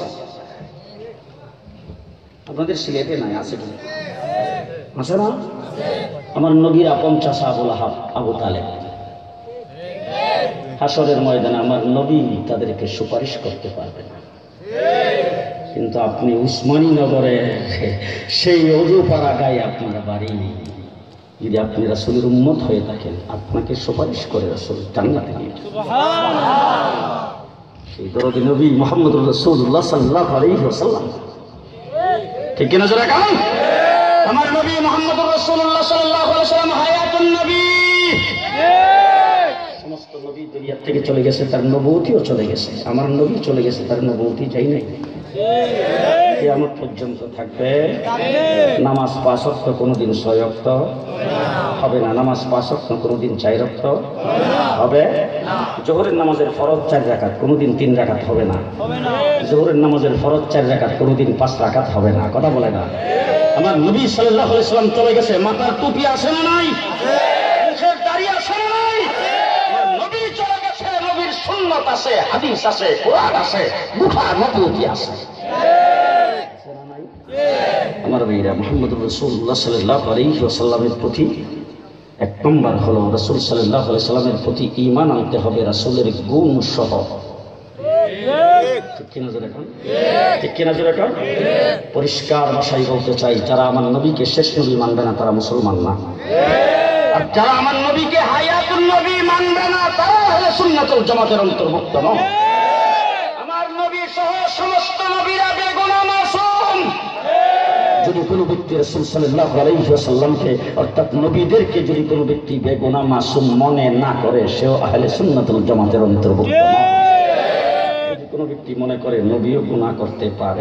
আপনাদের সিলেটে নাই, আছে কি? আছে না? আমার নবীর আপন চাচা আবুল আহাব, আবু তালেব, হাসরের ময়দানে আমার নবী তাদেরকে সুপারিশ করতে পারবে না। কিন্তু আপনি উসমানী নগরে সেই অজুপাড়া গায়ে আপনার বাড়ি, যদি আপনি রাসূলের উম্মত হয়ে থাকেন, আপনাকে সুপারিশ করে রাসূল জান্নাতে নিয়ে যাবেন। সেই দরদি নবী মুহাম্মদুর রাসূলুল্লাহ সাল্লাল্লাহু আলাইহি ওয়াসাল্লাম, ঠিক কিনা জোরে কান? আমার নবী মুহাম্মদুর রাসূলুল্লাহ সাল্লাল্লাহু আলাইহি ওয়াসাল্লাম হায়াতুন নবী। সমস্ত নবী দুনিয়া থেকে চলে গেছে, তার নবুয়তিও চলে গেছে। আমার নবী চলে গেছে, তার নবুয়তি যাই নাই। কিয়ামত পর্যন্ত থাকবে। নামাজ পাঁচ ওয়াক্ত কোনোদিন ছয় ওয়াক্ত হবে না, নামাজ পাঁচ ওয়াক্ত কোনোদিন চার ওয়াক্ত হবে। জোহরের নামাজের ফরজ চার রাকাত, কোনোদিন তিন রাকাত হবে না। জোহরের নামাজের ফরজ চার রাকাত, কোনোদিন পাঁচ রাকাত হবে না। কথা বলে না? আমার নবী সাল্লাল্লাহু আলাইহি ওয়াসাল্লাম চলে গেছে, মাথার টুপি আছে না নাই? মুখের দাড়ি আছে না নাই? নবী চলে গেছে, নবীর সুন্নাত আছে, হাদিস আছে, কোরআন আছে, বুখারী নবুয়তি আছে। আমার ভাইরা, মুহাম্মদুর রাসূলুল্লাহ সাল্লাল্লাহু আলাইহি ওয়াসাল্লামের প্রতি এক নম্বর হলো রাসূল সাল্লাল্লাহু আলাইহি ওয়াসাল্লামের প্রতি ঈমান আনতে হবে রাসূলের গুণ সহ। ঠিক কিনা জোরে কান? ঠিক কিনা জোরে কান? পরিষ্কার ভাষায় বলতে চাই, যারা আমার নবীকে শেষ নবী মানবে না তারা মুসলমান না। আর যারা আমার নবীকে হায়াতুন নবী মানবে না তারা হলো সুন্নাতুল জামাতের অন্তর্ভুক্ত নয়। আমার নবী সহ সমস্ত নবীরা বেগুনাহ মাসুম। যদি কোনো ব্যক্তি রাসূল সাল্লাল্লাহু আলাইহি ওয়াসাল্লামকে অর্থাৎ নবীদেরকে যদি কোনো ব্যক্তি বেগুনাহ মাসুম মনে না করে, সেও আহলে সুন্নাতুল জামাতের অন্তর্ভুক্ত নয়। যদি কোনো ব্যক্তি মনে করে নবীও গুনাহ করতে পারে,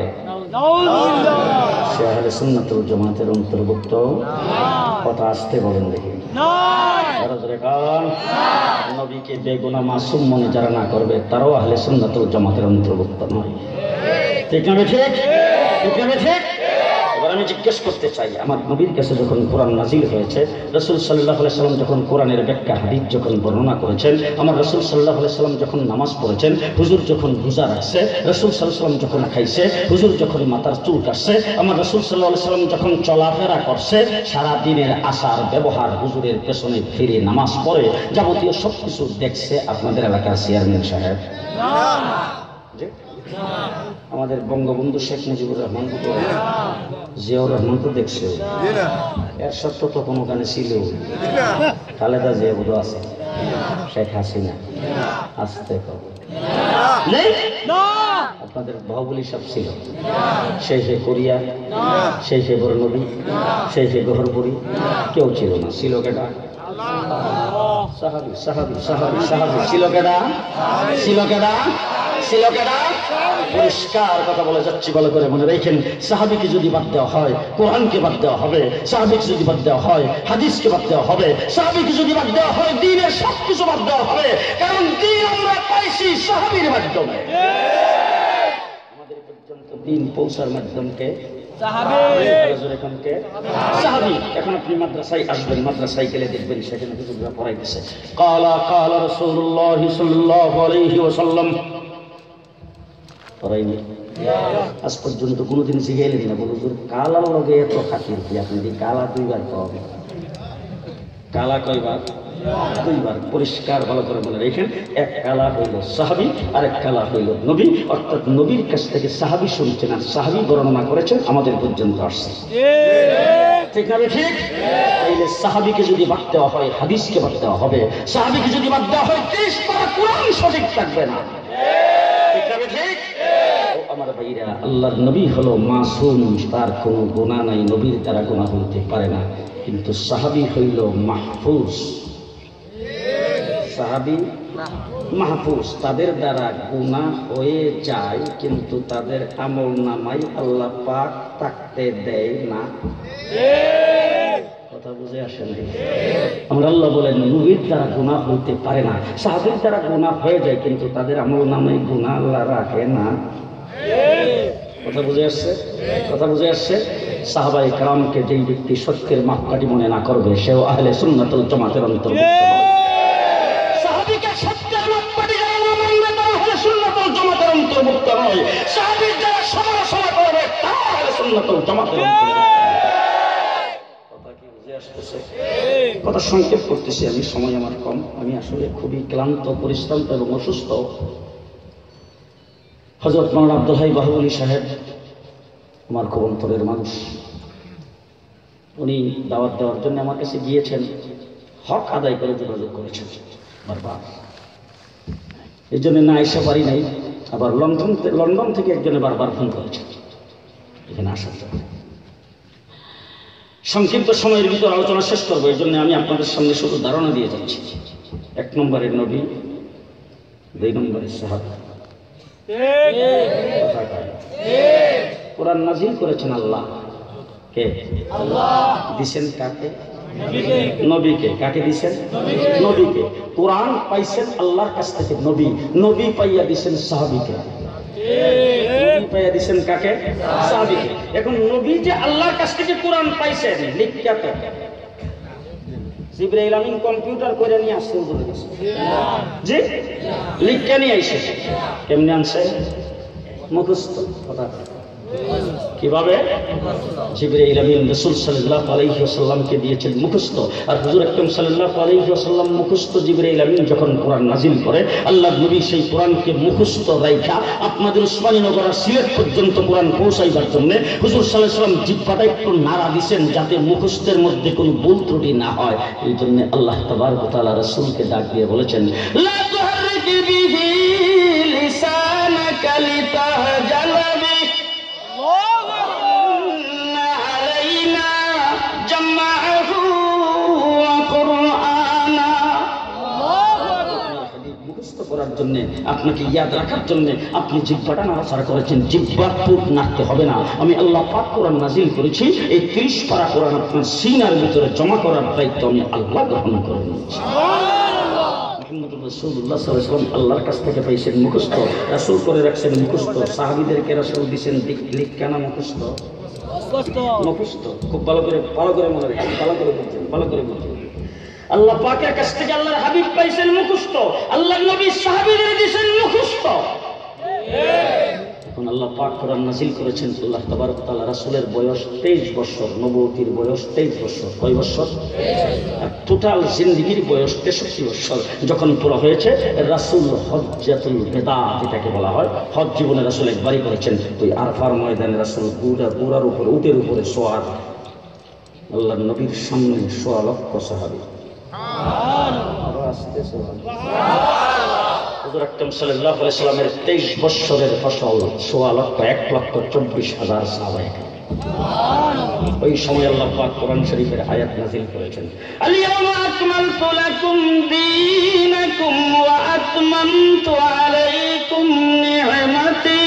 সে আহলে সুন্নাতুল জামাতের অন্তর্ভুক্ত। কথা আসতে বলেন দেখি। নবীকে বেগুনাহ মাসুম মনে যারা না করবে তারাও আহলে সুন্নাতুল জামাতের অন্তর্ভুক্ত নয়। ঠিক না ঠিক? ঠিক না ঠিক? এবার আমি জিজ্ঞেস করতে চাই, আমার নবীর কাছে যখন কোরআন নাজিল হয়েছে, রাসূল সাল্লাল্লাহু আলাইহি ওয়াসাল্লাম যখন কোরআনের ব্যাখ্যা হাদিস যখন বর্ণনা করেছেন, আমার রাসূল সাল্লাল্লাহু আলাইহি ওয়াসাল্লাম যখন নামাজ পড়েছেন, হুজুর যখন রোজা রাখছে, রাসূল সাল্লাল্লাহু আলাইহি ওয়াসাল্লাম যখন খাইছে, হুজুর যখন মাথার চুল কাটছে, আমার রাসূল সাল্লাল্লাহু আলাইহি ওয়াসাল্লাম যখন চলাফেরা করছে, সারা দিনের আচার ব্যবহার হুজুরের পেছনে ফিরে নামাজ পড়ে যাবতীয় সবকিছু দেখছে আপনাদের এলাকার চেয়ারম্যান সাহেব? আমাদের বঙ্গবন্ধু শেখ মুজিবুর রহমান, জিয়াউর রহমান তো দেখছে, এর সত্য তো কোনো গানে ছিল। খালেদা জিয়া বোধ আছে, শেখ হাসিনা আসতে আপনাদের বাহুবলী সব ছিল। সেই সে কোরিয়া, সেই সে বরনবী, সেই সে গহরপুরি, কেউ ছিল না। ছিল কেটা? সাহাবী সাহাবী সাহাবী সাহাবী ছিল কেটা? ছিল কেটা? ছিল কেটা? পরিষ্কার কথা বলে যাচ্ছি, ভালো করে মনে রেখেন। সাহাবীকে যদি বাদ দেওয়া হয়, কোরআনকে বাদ দেওয়া হবে। সাহাবীকে যদি বাদ দেওয়া হয়, হাদিসকে বাদ দেওয়া হবে। সাহাবীকে যদি বাদ দেওয়া হয়, দ্বীনের সবকিছু বাদ দেওয়া হবে। কারণ দ্বীন আমরা পাইছি সাহাবীর মাধ্যমে। আমাদের পর্যন্ত দ্বীন পৌঁছার মাধ্যমকে সাহাবী। এখন আপনি মাদ্রাসায় আসবেন, মাদ্রাসায় গেলে দেখবেন সেখানে হুজুররা পড়াইতেছে কালা কালা রাসূলুল্লাহ সাল্লাল্লাহু আলাইহি ওয়াসাল্লাম। পড়াইনি আজ পর্যন্ত কোনোদিন শিখাইলেন না? বলুন কালার লগে এত খাতির কি? আপনি কালা দুইবার পাবেন। কালা কয়বার? দুইবার। পরিষ্কার ভালো করে মনে রেখেন, এক কালা হইল সাহাবী আর এক কালা হইল নবী। অর্থাৎ নবীর কাছ থেকে সাহাবী শুনছেন আর সাহাবী বর্ণনা করেছেন, আমাদের পর্যন্ত আসছে। ঠিক না ঠিক? তাইলে সাহাবীকে যদি বাদ দেওয়া হয়, হাদিসকে বাদ দেওয়া হবে। সাহাবীকে যদি বাদ দেওয়া হয়, ত্রিশ পারা কোরআন সঠিক থাকবে না। ঠিক না ঠিক? আমার ভাইরা, আল্লাহর নবী হলো মাসুম, তার কোনো গুনাহ নাই, নবীর দ্বারা গুনাহ হইতে পারে না। কিন্তু সাহাবী হইল মাহফুজ। সাহাবী মাহফুজ, তাদের দ্বারা গুনাহ হয়ে যায় কিন্তু তাদের আমল নামাই আল্লাহ পাক থাকতে দেয় না। কথা বুঝে আসে নাই? আমরা আল্লাহ বলেন নবীর দ্বারা গুনাহ হইতে পারে না, সাহাবীর দ্বারা গুনাহ হয়ে যায় কিন্তু তাদের আমল নামাই গুনাহ আল্লাহ রাখে না। কথা বুঝে আসছে? কথা বুঝে আসছে? সাহাবায়ে কেরামকে যেই ব্যক্তি সত্যের মাপকাঠি মনে না করবে সেও আহলে সুন্নাতুল জামাতের অন্তর্ভুক্ত হবে। সাহাবীকে সত্যের মাপকাঠি যারা না মানবে তারা আহলে সুন্নাতুল জামাতের অন্তর্ভুক্ত নয়। সাহাবীর যারা সমালোচনা করবে তারা আহলে সুন্নাতুল জামাতের অন্তর্ভুক্ত। কথা কি বুঝে আসতেছে? কথা সংক্ষেপ করতেছি আমি, সময় আমার কম। আমি আসলে খুবই ক্লান্ত, পরিশ্রান্ত এবং অসুস্থ। হযরত মাওলানা আব্দুল হাই বাহুবলী সাহেব আমার খুব অন্তরের মানুষ। উনি দাওয়াত দেওয়ার জন্য আমার কাছে গিয়েছেন, হক আদায় করে যোগাযোগ করেছেন বারবার। এই জন্য না এসে পারি নাই। আবার লন্ডন লন্ডন থেকে একজনে বারবার ফোন করেছেন এখানে আসার জন্য। সংক্ষিপ্ত সময়ের ভিতর আলোচনা শেষ করবো, এই জন্য আমি আপনাদের সামনে শুধু ধারণা দিয়ে যাচ্ছি। এক নম্বরের নবী, দুই নম্বরের সাহাবা। কোরআন নাজিল করেছেন আল্লাহ। কে? আল্লাহ। দিছেন কাকে? নবীকে। কাকে দিছেন? নবীকে। কোরআন পাইছেন আল্লাহর কাছ থেকে নবী, নবী পাইয়া দিছেন সাহাবীকে। নবী পাইয়া দিছেন কাকে? সাহাবীকে। এখন নবী যে আল্লাহর কাছ থেকে কোরআন পাইছেন লিখিত, জিবরাইল আমিন কম্পিউটার করে নিয়ে আসছে হুজুরের কাছে। জি, লিখে নিয়ে আইছে। কেমনে আনছে? মুখস্থ। কথা কিভাবে? জিবরাইল আমিন রাসূল সাল্লাল্লাহু আলাইহি ওয়াসাল্লামকে দিয়েছেন মুখস্থ। আর হুজুর আকরাম সাল্লাল্লাহু আলাইহি ওয়াসাল্লাম মুখস্থ জিবরাইল আমিন যখন কোরআন নাজিল করে, আল্লাহর নবী সেই কোরআনকে মুখস্থ রাইখা আপনাদের উসমানীনগর আর সিলেট পর্যন্ত কোরআন পৌঁছাইবার জন্য হুজুর সাল্লাল্লাহু আলাইহি ওয়াসাল্লাম জিহ্বাটা একটু নাড়া দিয়েছেন যাতে মুখস্থের মধ্যে কোনো ভুল ত্রুটি না হয়। এই জন্য আল্লাহ তাবারক ওয়া তাআলা রাসূলকে ডাক দিয়ে বলেছেন, লা তুহাররিক বিহি লিসানাকা লিতাহজালা বিহি করার জন্য, আপনাকে ইয়াদ রাখার জন্য আপনি জিহ্বাটা নাড়াচাড়া করেছেন। জিহ্বার টুক নাড়তে হবে না। আমি আল্লাহ পাক কোরআন নাজিল করেছি, এই ত্রিশ পারা কোরআন আপনার সিনার ভিতরে জমা করার দায়িত্ব আমি আল্লাহ গ্রহণ করে নিয়েছি। রাসূলুল্লাহ সাল্লাল্লাহু আলাইহি ওয়াসাল্লাম আল্লাহর কাছ থেকে পাইছেন মুখস্থ, রাসূল করে রাখছেন মুখস্থ, সাহাবীদেরকে রাসূল দিয়েছেন লিখ কেন মুখস্থ। মুখস্থ খুব ভালো করে ভালো করে মনে রাখেন, ভালো করে বুঝছেন, ভালো করে বুঝছেন। আল্লাহ পাকের কাছ থেকে আল্লাহর হাবিব পাইছেন মুখস্থ, আল্লাহর নবী সাহাবীদের দিয়েছেন মুখস্থ। এখন আল্লাহ পাক কোরআন নাজিল করেছেন। আল্লাহ তাবারক ওয়া তাআলা রাসূলের বয়স তেইশ বছর, নবুয়তির বয়স তেইশ বছর। কয় বছর? টোটাল জিন্দেগির বয়স তেষট্টি বছর। যখন পুরো হয়েছে রাসূল হজ্জাতুল বেদা যেটাকে বলা হয়, হজ জীবনে রাসূল একবারই করেছেন। ওই আরফার ময়দানে রাসূল পুরা পুরার উপরে উটের উপরে সোয়ার, আল্লাহর নবীর সামনে সোয়া লক্ষ সাহাবী। হুজুর আকরাম সাল্লাল্লাহু আলাইহি ওয়াসাল্লামের তেইশ বছরের ফসল সোয়া লক্ষ এক লক্ষ চব্বিশ হাজার সাহাবায়ে কেরাম। ওই সময় আল্লাহ পাক কোরআন শরীফের আয়াত নাযিল করেছেন, আল-ইয়াওমা আকমালতু লাকুম দীনাকুম ওয়া আতমামতু আলাইকুম নি'মাতি।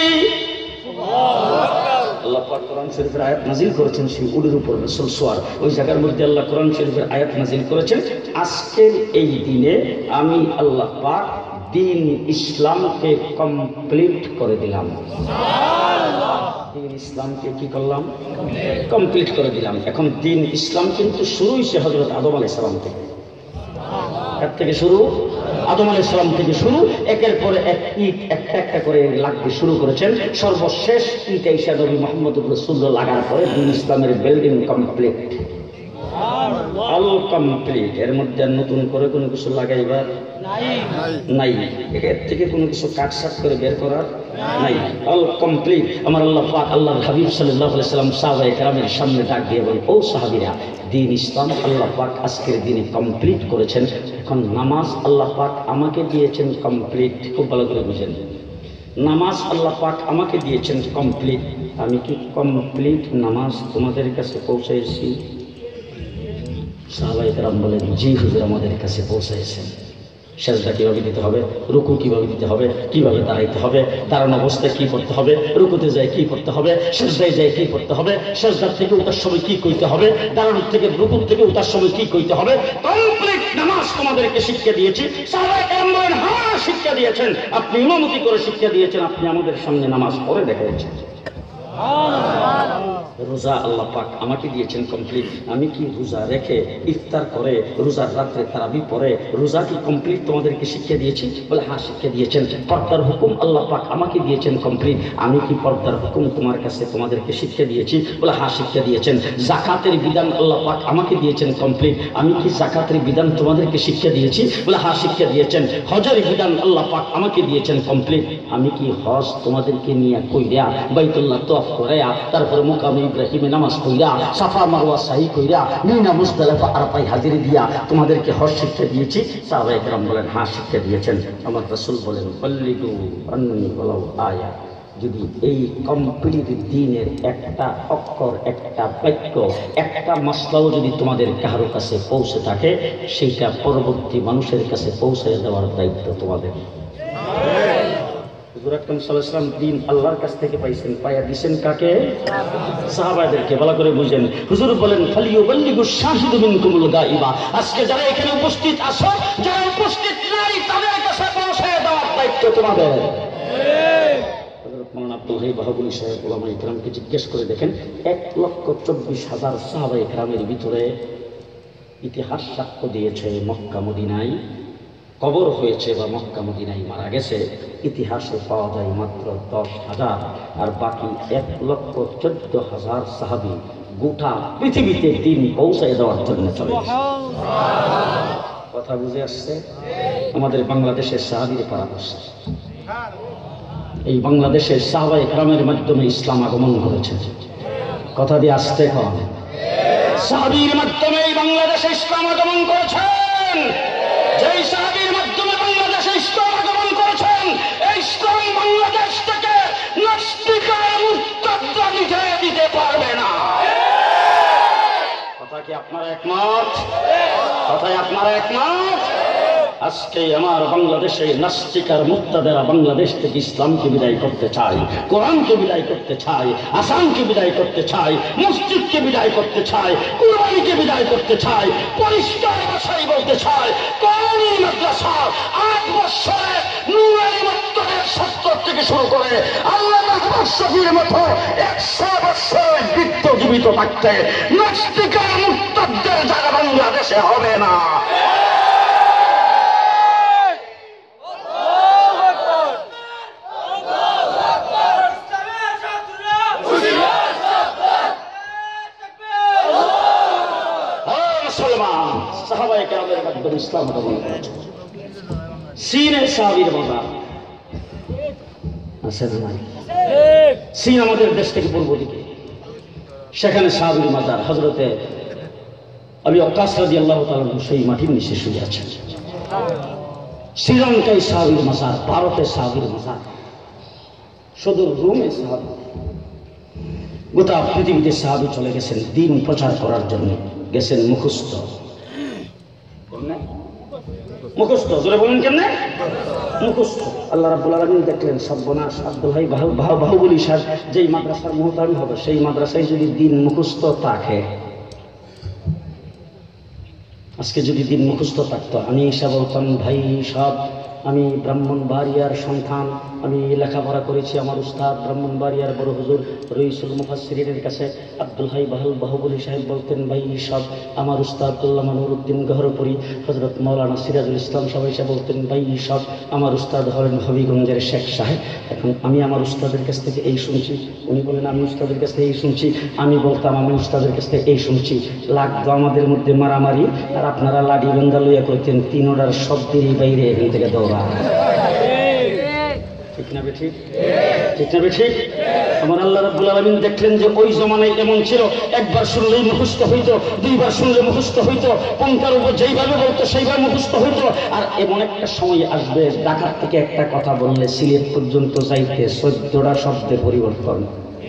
আল্লাহ পাক কোরআন শরীফের আয়াত নাযিল করেছেন সেই উটের উপর রাসূল সোয়ার। ওই জায়গার মধ্যে আল্লাহ কোরআন শরীফের আয়াত নাযিল করেছেন, আজকের এই দিনে আমি আল্লাহ পাক দিন ইসলামকে কমপ্লিট করে দিলাম। দিন ইসলামকে কি করলাম? কমপ্লিট করে দিলাম। এখন দিন ইসলাম কিন্তু শুরু হয়েছে হযরত আদম আলাইহিস সালাম থেকে। এর থেকে শুরু, আদম আলাইহিস সালাম থেকে শুরু, একের পরে এক ইট একটা একটা করে লাগতে শুরু করেছেন। সর্বশেষ ইট এসে নবী মুহাম্মদুর রাসূলুল্লাহ লাগার পরে দিন ইসলামের বিল্ডিং কমপ্লিট, অল কমপ্লিট। এর মধ্যে নতুন করে কোনো কিছু লাগাইবার নাই, এর থেকে কোনো কিছু কাটসাট করে বের করার নাই, অল কমপ্লিট। আমার আল্লাহ পাক আল্লাহর হাবিব সাল্লাল্লাহু আলাইহি সাল্লাম সাহাবায়ে কেরামের সামনে ডাক দিয়ে বলেন, ও সাহাবীরা, দিন ইসলাম আল্লাহ পাক আজকের দিনে কমপ্লিট করেছেন। এখন নামাজ আল্লাহ পাক আমাকে দিয়েছেন কমপ্লিট। খুব ভালো করে বুঝেন, নামাজ আল্লাহ পাক আমাকে দিয়েছেন কমপ্লিট। আমি কি কমপ্লিট নামাজ তোমাদের কাছে পৌঁছাইছি? সাহাবায়ে কেরাম বলেন, জি হুজুর, আমাদের কাছে পৌঁছাইছেন। সেজদা কিভাবে দিতে হবে, রুকু কিভাবে দিতে হবে, কিভাবে দাঁড়াইতে হবে, দাঁড়ানো অবস্থায় কি করতে হবে, রুকুতে যায় কি করতে হবে, সেজদায় যায় কি করতে হবে, সেজদার থেকে উঠার সময় কি কইতে হবে, দাঁড়ানোর থেকে রুকুর থেকে উঠার সময় কি কইতে হবে, কমপ্লিট নামাজ তোমাদেরকে শিক্ষা দিয়েছি। সাহাবায়ে কেরাম বলেন, হ্যাঁ শিক্ষা দিয়েছেন, আপনি ইমামতি করে শিক্ষা দিয়েছেন, আপনি আমাদের সামনে নামাজ পড়ে দেখিয়েছেন। রোজা আল্লাহ পাক আমাকে দিয়েছেন কমপ্লিট, আমি কি রোজা রেখে ইফতার করে রোজার রাত্রে তারাবি পরে রোজা কি কমপ্লিট তোমাদেরকে শিক্ষা দিয়েছি? বলে হ্যাঁ শিক্ষা দিয়েছেন। পর্দার হুকুম আল্লাহ পাক আমাকে দিয়েছেন কমপ্লিট, আমি কি পর্দার হুকুম তোমার কাছে তোমাদেরকে শিক্ষা দিয়েছি? বলে হ্যাঁ শিক্ষা দিয়েছেন। জাকাতের বিধান আল্লাহ পাক আমাকে দিয়েছেন কমপ্লিট, আমি কি জাকাতের বিধান তোমাদেরকে শিক্ষা দিয়েছি? বলে হ্যাঁ শিক্ষা দিয়েছেন। হজের বিধান আল্লাহ পাক আমাকে দিয়েছেন কমপ্লিট, আমি কি হজ তোমাদেরকে নিয়ে কইরা বাইতুল্লাহ তওয়াফ করায়া তারপরে মুকামে ইব্রাহিমে নামাজ কইরা সাফা মারওয়া সাহি কইরা মিনা মুজদালিফা আরাফায় হাজিরি দিয়া তোমাদেরকে হজ শিক্ষা দিয়েছি? সাহাবায়ে কেরাম বলেন হ্যাঁ শিক্ষা দিয়েছেন। আমার রাসূল বলেন বাল্লিগু আন্নী ওয়ালাউ আয়া, যদি এই কমপ্লিট দ্বীনের একটা অক্ষর একটা বাক্য একটা মাসলাও যদি তোমাদের কারো কাছে পৌঁছে থাকে সেইটা পরবর্তী মানুষের কাছে পৌঁছে দেওয়ার দায়িত্ব তোমাদের। হুজুর আকরাম সাল্লাল্লাহু আলাইহি ওয়াসাল্লাম দ্বীন আল্লাহর কাছ থেকে পাইছেন, পাইয়া দিবেন কাকে? সাহাবাদেরকে। ভালো করে বুঝেন। হুজুর বলেন ফালিয়ুবাল্লিগু শাহিদু মিনকুমুল গায়বা, আজকে যারা এখানে উপস্থিত আছো, যারা উপস্থিত নাই তাদের কাছে পৌঁছে দেওয়ার দায়িত্ব তোমাদের। মৌলানা আব্দুল হাই বাহাবুলী সাহেব ওলামা ইকরামকে জিজ্ঞেস করে দেখেন, এক লক্ষ চব্বিশ হাজার সাহাবা ইকরামের ভিতরে ইতিহাস সাক্ষ্য দিয়েছে মক্কা মদিনায় কবর হয়েছে বা মক্কা মদিনায় মারা গেছে, ইতিহাসে পাওয়া যায় মাত্র দশ হাজার, আর বাকি এক লক্ষ চোদ্দ হাজার সাহাবি গোটা পৃথিবীতে দিন পৌঁছায় দেওয়ার জন্য চলে। কথা বুঝে আসছে? আমাদের বাংলাদেশের সাহাবীর পরামর্শ, এই বাংলাদেশের সাহাবায়ে কেরামের মাধ্যমে ইসলাম আগমন করেছে। কথা দিয়ে আসতে কম, সাহাবীর মাধ্যমে বাংলাদেশে ইসলাম আগমন করেছেন। যেই সাহাবীর মাধ্যমে বাংলাদেশে ইসলাম আগমন করেছেন, এই ইসলাম বাংলাদেশ থেকে নাস্তিক আর মুরতাদরা নিতে দিতে পারবে না। কথা কি আপনারা একমত? কথায় আপনারা একমত? আজকে আমার বাংলাদেশে নাস্তিক আর মুরতাদেরা বাংলাদেশ থেকে ইসলামকে বিদায় করতে চায়, কোরআনকে বিদায় করতে চায়, আসানকে বিদায় করতে চায়, মসজিদকে বিদায় করতে চায়, কুরআনকে বিদায় করতে চায়, পরিষ্কার ভাষায় বলতে চায় কোরআনী মাদ্রাসা আট বছরে নূরানী মাদ্রাসার ছাত্র থেকে শুরু করে আল্লাহ মাহমুদ শফির মতো একশো বছর বৃত্ত জীবিত থাকতে নাস্তিক আর মুরতাদদের জায়গা বাংলাদেশে হবে না। সাহাবায়ে কেরামের মাধ্যমে ইসলাম আগমন করেছে। চীনের সাহাবীর বাজার আছে না নাই? চীন আমাদের দেশ থেকে পূর্ব দিকে, সেখানে সাহাবীর মাজার হযরতে আবু ওয়াক্কাস রাদিয়াল্লাহু তাআলা সেই মাটির নিচে শুয়ে আছেন। শ্রীলঙ্কায় সাহাবীর মাজার, ভারতে সাহাবীর মাজার, সুদূর রোমে সাহাবী, গোটা পৃথিবীতে সাহাবী চলে গেছেন দ্বীন প্রচার করার জন্য। গেছেন মুখস্থ মুখস্থ জোরে বলেন কেমনে? মুখস্থ। আল্লাহ রাব্বুল আলামিন দেখলেন সর্বনাশ, আব্দুল হাই বাহুবলী সাহেব যেই মাদ্রাসার মুহতামিম হবে সেই মাদ্রাসায় যদি দিন মুখস্থ থাকে, আজকে যদি দিন মুখস্থ থাকতো, আমি এসে বলতাম ভাই সব আমি ব্রাহ্মণবাড়িয়ার সন্তান, আমি লেখাপড়া করেছি, আমার উস্তাদ ব্রাহ্মণবাড়িয়ার বড় হুজুর রইসুল মুফাসসিরিনের কাছে আব্দুল হাই বাহুল বাহুবলী সাহেব বলতেন ভাই সব আমার উস্তাদ আল্লামা নুরউদ্দিন গহরপুরি হযরত মাওলানা সিরাজুল ইসলাম সাহেব এসে বলতেন ভাই সব আমার উস্তাদ হলেন হবিগঞ্জের শেখ সাহেব। এখন আমি আমার উস্তাদের কাছ থেকে এই শুনছি, উনি বলেন আমি উস্তাদের কাছ থেকে এই শুনছি, আমি বলতাম আমি উস্তাদের কাছ থেকে এই শুনছি। লাগতো আমাদের মধ্যে মারামারি, আর আপনারা লাঠি বেন্দা লইয়া কইতেন তিনোটার শব্দেরই বাইরে এখান থেকে দৌড়া। ঠিক না বেঠিক? ঠিক না বেঠিক? আমার আল্লাহ রাব্বুল আলামিন দেখলেন যে ওই জমানায় এমন ছিল, একবার শুনলেই মুখস্থ হইতো, দুইবার শুনলে মুখস্থ হইতো, পঙ্কার উপর যেইভাবে বলতো সেইভাবে মুখস্থ হইতো। আর এমন একটা সময় আসবে ঢাকার থেকে একটা কথা বললে সিলেট পর্যন্ত যাইতে চোদ্দটা শব্দের পরিবর্তন।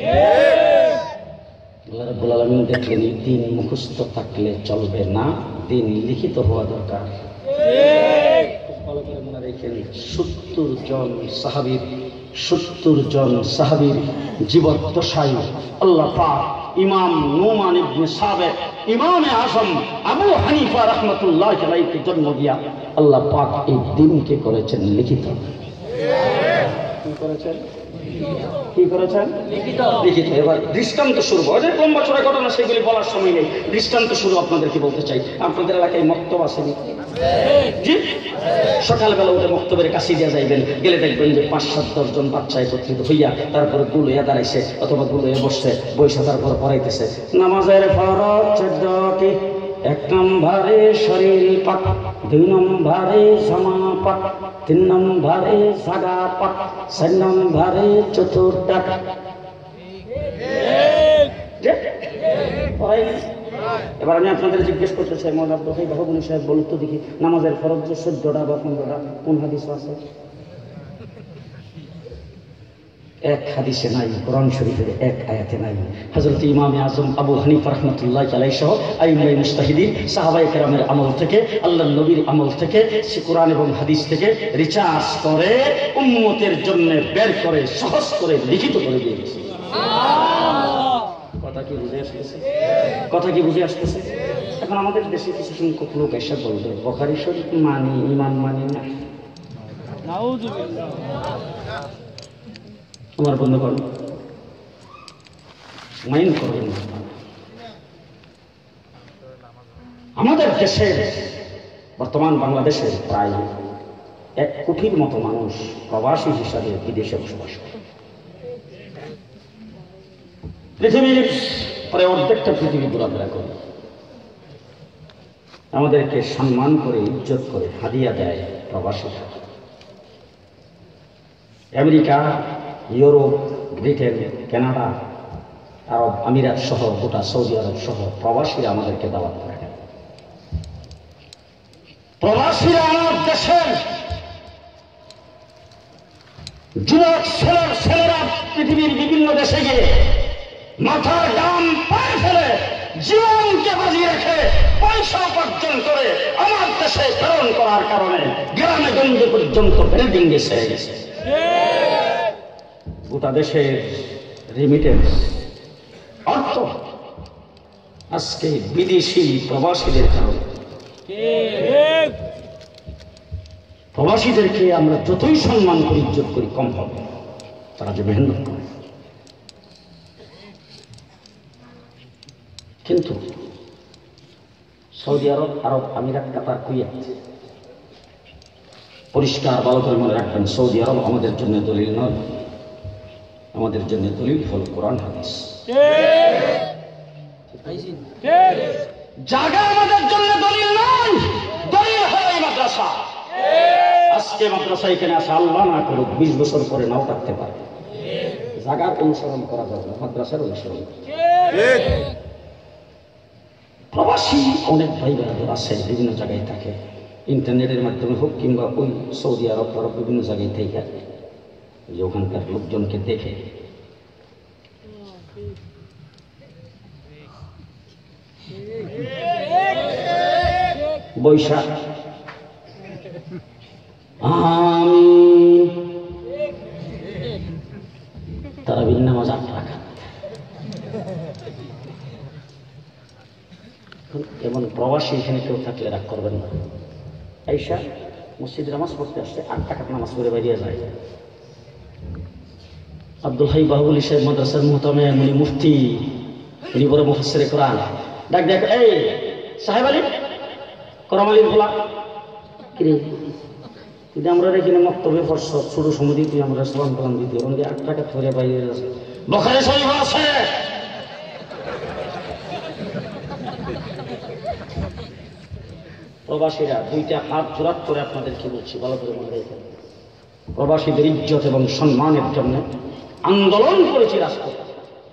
আল্লাহ রাব্বুল আলামিন দেখলেন দিন মুখস্থ থাকলে চলবে না, দিন লিখিত হওয়া দরকার। ভালো করে মনে রেখেন, সত্তর জন সাহাবীর সত্তর জন সাহাবীর জীবদ্দশায় আল্লাহ পাক ইমাম নুমান ইবনে সাবেক, ইমামে আযম আবু হানিফা রাহমাতুল্লাহি আলাইহিকে জন্ম দিয়া আল্লাহ পাক এই দিনকে করেছেন লিখিত। কি করেছেন কি করেছেন লিখিত। এবার দৃষ্টান্ত শুরু, অনেক লম্বা চড়া ঘটনা, সেগুলি বলার সময় নেই। দৃষ্টান্ত শুরু আপনাদেরকে বলতে চাই। আপনাদের এলাকায় মক্তব আসেনি? জি, সকালবেলা উঠে মক্তবের কাছে দিয়ে যাইবেন, গেলে দেখবেন যে পাঁচ সাত দশজন বাচ্চা একত্রিত হইয়া তারপরে গুলোয়া দাঁড়াইছে অথবা গুলোয়া বসছে, বৈশা তারপর পড়াইতেছে নামাজের ফরজ চোদ্দটি। এক নম্বরে শরীর পাক, দুই নম্বরে জামা পাক, তিন নম্বরে জাগা পাক, চার নম্বরে চতুর্দাক। এবার আমি আপনাদের জিজ্ঞেস করতে চাই, মৌলানা আব্দুল হাই বাহুবলী সাহেব বলুন তো দেখি, নামাজের ফরজ যে চোদ্দটা বা পনেরোটা কোন হাদিস আছে? এক হাদিসে নাই, কোরআন শরীফের এক আয়াতে নাই। হযরত ইমাম আযম আবু হানিফা রাহমাতুল্লাহি আলাইহি সহ আইম্মায়ে মুজতাহিদিন সাহাবায়ে কেরামের আমল থেকে, আল্লাহর নবীর আমল থেকে, সে কোরআন এবং হাদিস থেকে রিসার্চ করে উম্মতের জন্য বের করে সহজ করে লিখিত করে দিয়েছে। কথা কি বুঝে আসতেছে? কথা কি বুঝে আসতেছে? এখন আমাদের দেশে কিছু সংখ্যক লোক এসে বলবে বুখারী শরীফ মানি, ইমান মানি না। আমার বন্ধু করুন, মাইন্ড করবেন। আমাদের দেশের বর্তমান বাংলাদেশের প্রায় এক কোটির মতো মানুষ প্রবাসী হিসাবে বিদেশে বসবাস করে। পৃথিবীর প্রায় অর্ধেকটা পৃথিবী ঘোরাফেরা করে, আমাদেরকে সম্মান করে ইজ্জত করে হাদিয়া দেয় প্রবাসীরা। আমেরিকা, ইউরোপ, ব্রিটেন, কানাডা, আরব আমিরাত সহ গোটা সৌদি আরব সহ প্রবাসীরা আমাদেরকে দাওয়াত করে। প্রবাসীরা আমার দেশের যুবক ছেলের ছেলেরা পৃথিবীর বিভিন্ন দেশে গিয়ে মাথার দাম পায়ে ফেলে জীবনকে বাজি রেখে পয়সা উপার্জন করে আমার দেশে প্রেরণ করার কারণে গ্রামে গঞ্জে পর্যন্ত বিল্ডিং গেছে। গোটা দেশের রিমিটেন্স অর্থ আজকে বিদেশি প্রবাসীদের কারণে। প্রবাসীদেরকে আমরা যতই সম্মান করি, ইজ্জত করি, কম হবে। তারা যে মেহনত করে, কিন্তু সৌদি আরব, আরব আমিরাত, কাতার, কুয়েত পরিষ্কার ভালো করে মনে রাখবেন, সৌদি আরব আমাদের জন্য দলিল নয়, আমাদের জন্য দলিল হল কোরআন হাদিস। জায়গা আমাদের জন্য দলিল নয়, দলিল হল এই মাদ্রাসা। আজকে মাদ্রাসা এখানে আসে, আল্লাহ না করুক বিশ বছর পরে নাও থাকতে পারে। জায়গার অনুসরণ করা যাবে না, মাদ্রাসার অনুসরণ। প্রবাসী অনেক ভাই বোনেরা আছে, বিভিন্ন জায়গায় থাকে, ইন্টারনেটের মাধ্যমে হোক কিংবা ওই সৌদি আরব আরব বিভিন্ন জায়গায় থেকে যে ওখানকার লোকজনকে দেখে বৈশাখ আমি তারা বিভিন্ন নামাজ আট রাখা। এমন প্রবাসী এখানে কেউ থাকলে রাগ করবেন না। আইসা মসজিদে নামাজ পড়তে আসছে, আট টাকার নামাজ পড়ে বেরিয়ে যায়। আব্দুল হাই বাহুবলী সাহেব মাদ্রাসার মুহতামে উনি মুফতি, উনি বড় মুফাসসিরে কোরআন। ডাক দেখ, এই সাহেব আলী করম আলী বলা কিরে, কিন্তু আমরা এখানে মক্তবে পড়ছ ছোট সমিতি, তুই আমরা সালাম কালাম দিতে ওখানে আট টাকা ধরে বাইরে যাচ্ছে। বুখারী শরীফ আছে। প্রবাসীরা দুইটা হাত জোড়াত করে আপনাদেরকে বলছি, ভালো করে মনে রাখবেন, প্রবাসীদের ইজ্জত এবং সম্মানের জন্য আন্দোলন করেছি রাজপথে।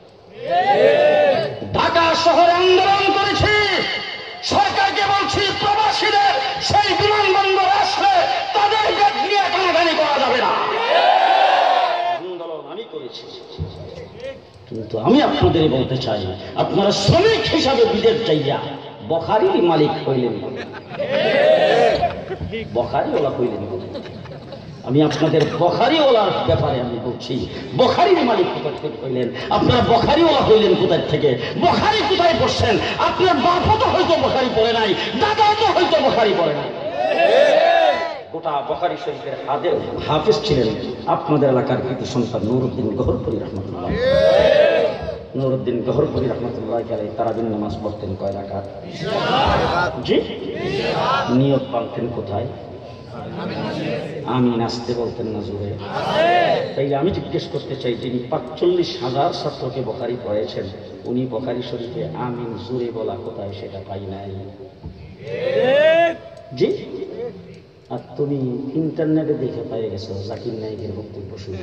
ঢাকা শহরে আন্দোলন করেছি। সরকারকে বলছি প্রবাসীদের সেই বিমানবন্দরে আসলে তাদের ব্যাগ নিয়ে টানাটানি করা যাবে না। আন্দোলন আমি করেছি, কিন্তু আমি আপনাদের বলতে চাই, আপনারা শ্রমিক হিসাবে বিদেশ যাইয়া বুখারীর মালিক হইলেন, বুখারীওয়ালা হইলেন। আমি আপনাদের বুখারীওয়ালার ব্যাপারে আমি বলছি, বুখারীর মালিক কোথায় থেকে হইলেন? আপনারা বুখারীওয়ালা হইলেন কোথায় থেকে? বুখারী কোথায় পড়ছেন? আপনার বাপও তো হয়তো বুখারী পড়ে নাই, দাদাও তো হয়তো বুখারী পড়ে নাই। গোটা বুখারী শরীফের হাদিস হাফেজ ছিলেন আপনাদের এলাকার কৃতি সন্তান নুরউদ্দিন গহরপুরী রহমাতুল্লাহ। নুরউদ্দিন গহরপুরী রহমাতুল্লাহ আলাইহি তারাবির নামাজ পড়তেন কয় রাকাত? জি। নিয়ত বাঁধতেন কোথায়? আমিন আসতে বলতেন না জোরে? তাই আমি জিজ্ঞেস করতে চাই, যিনি পাঁচচল্লিশ হাজার ছাত্রকে বুখারী পড়াইছেন, উনি বুখারী শরীফে আমিন জোরে বলা কোথায় সেটা পাই নাই। জি। আর তুমি ইন্টারনেটে দেখে পেয়ে গেছো জাকির নায়েকের বক্তব্য শুনে,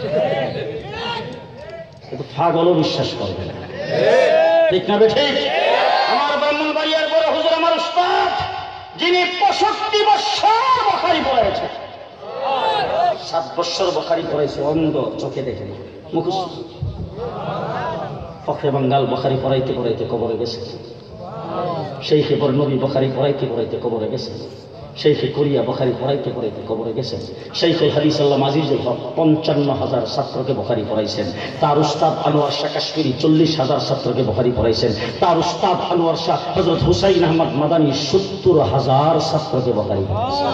কিন্তু পাগলও বিশ্বাস করবে না, ঠিক না ঠিক? আমার ব্রাহ্মণবাড়িয়ার বড় হুজুর, আমার উস্তাদ, যিনি পঁয়ষট্টি বছর বুখারী পড়াইছেন, সাত বছর বুখারী পড়াইছে, অন্ধ, চোখে দেখে মুখস্থ। ফখরে বাঙ্গাল বুখারী পড়াইতে পড়াইতে কবরে গেছে, শেখে বরনবী বুখারী পড়াইতে পড়াইতে কবরে গেছে, শেখে কোরিয়া বুখারী পড়াইতে পড়াইতে কবরে গেছেন, শেখে হাদিস আল্লাহ আজিজুল হক পঞ্চান্ন হাজার ছাত্রকে বুখারী পড়াইছেন, তার উস্তাদ আনোয়ার শাহ কাশ্মীরি চল্লিশ হাজার ছাত্রকে বুখারী পড়াইছেন, তার উস্তাদ আনোয়ার শাহ হযরত হুসাইন আহমদ মাদানী সত্তর হাজার ছাত্রকে বুখারী পড়াইছেন।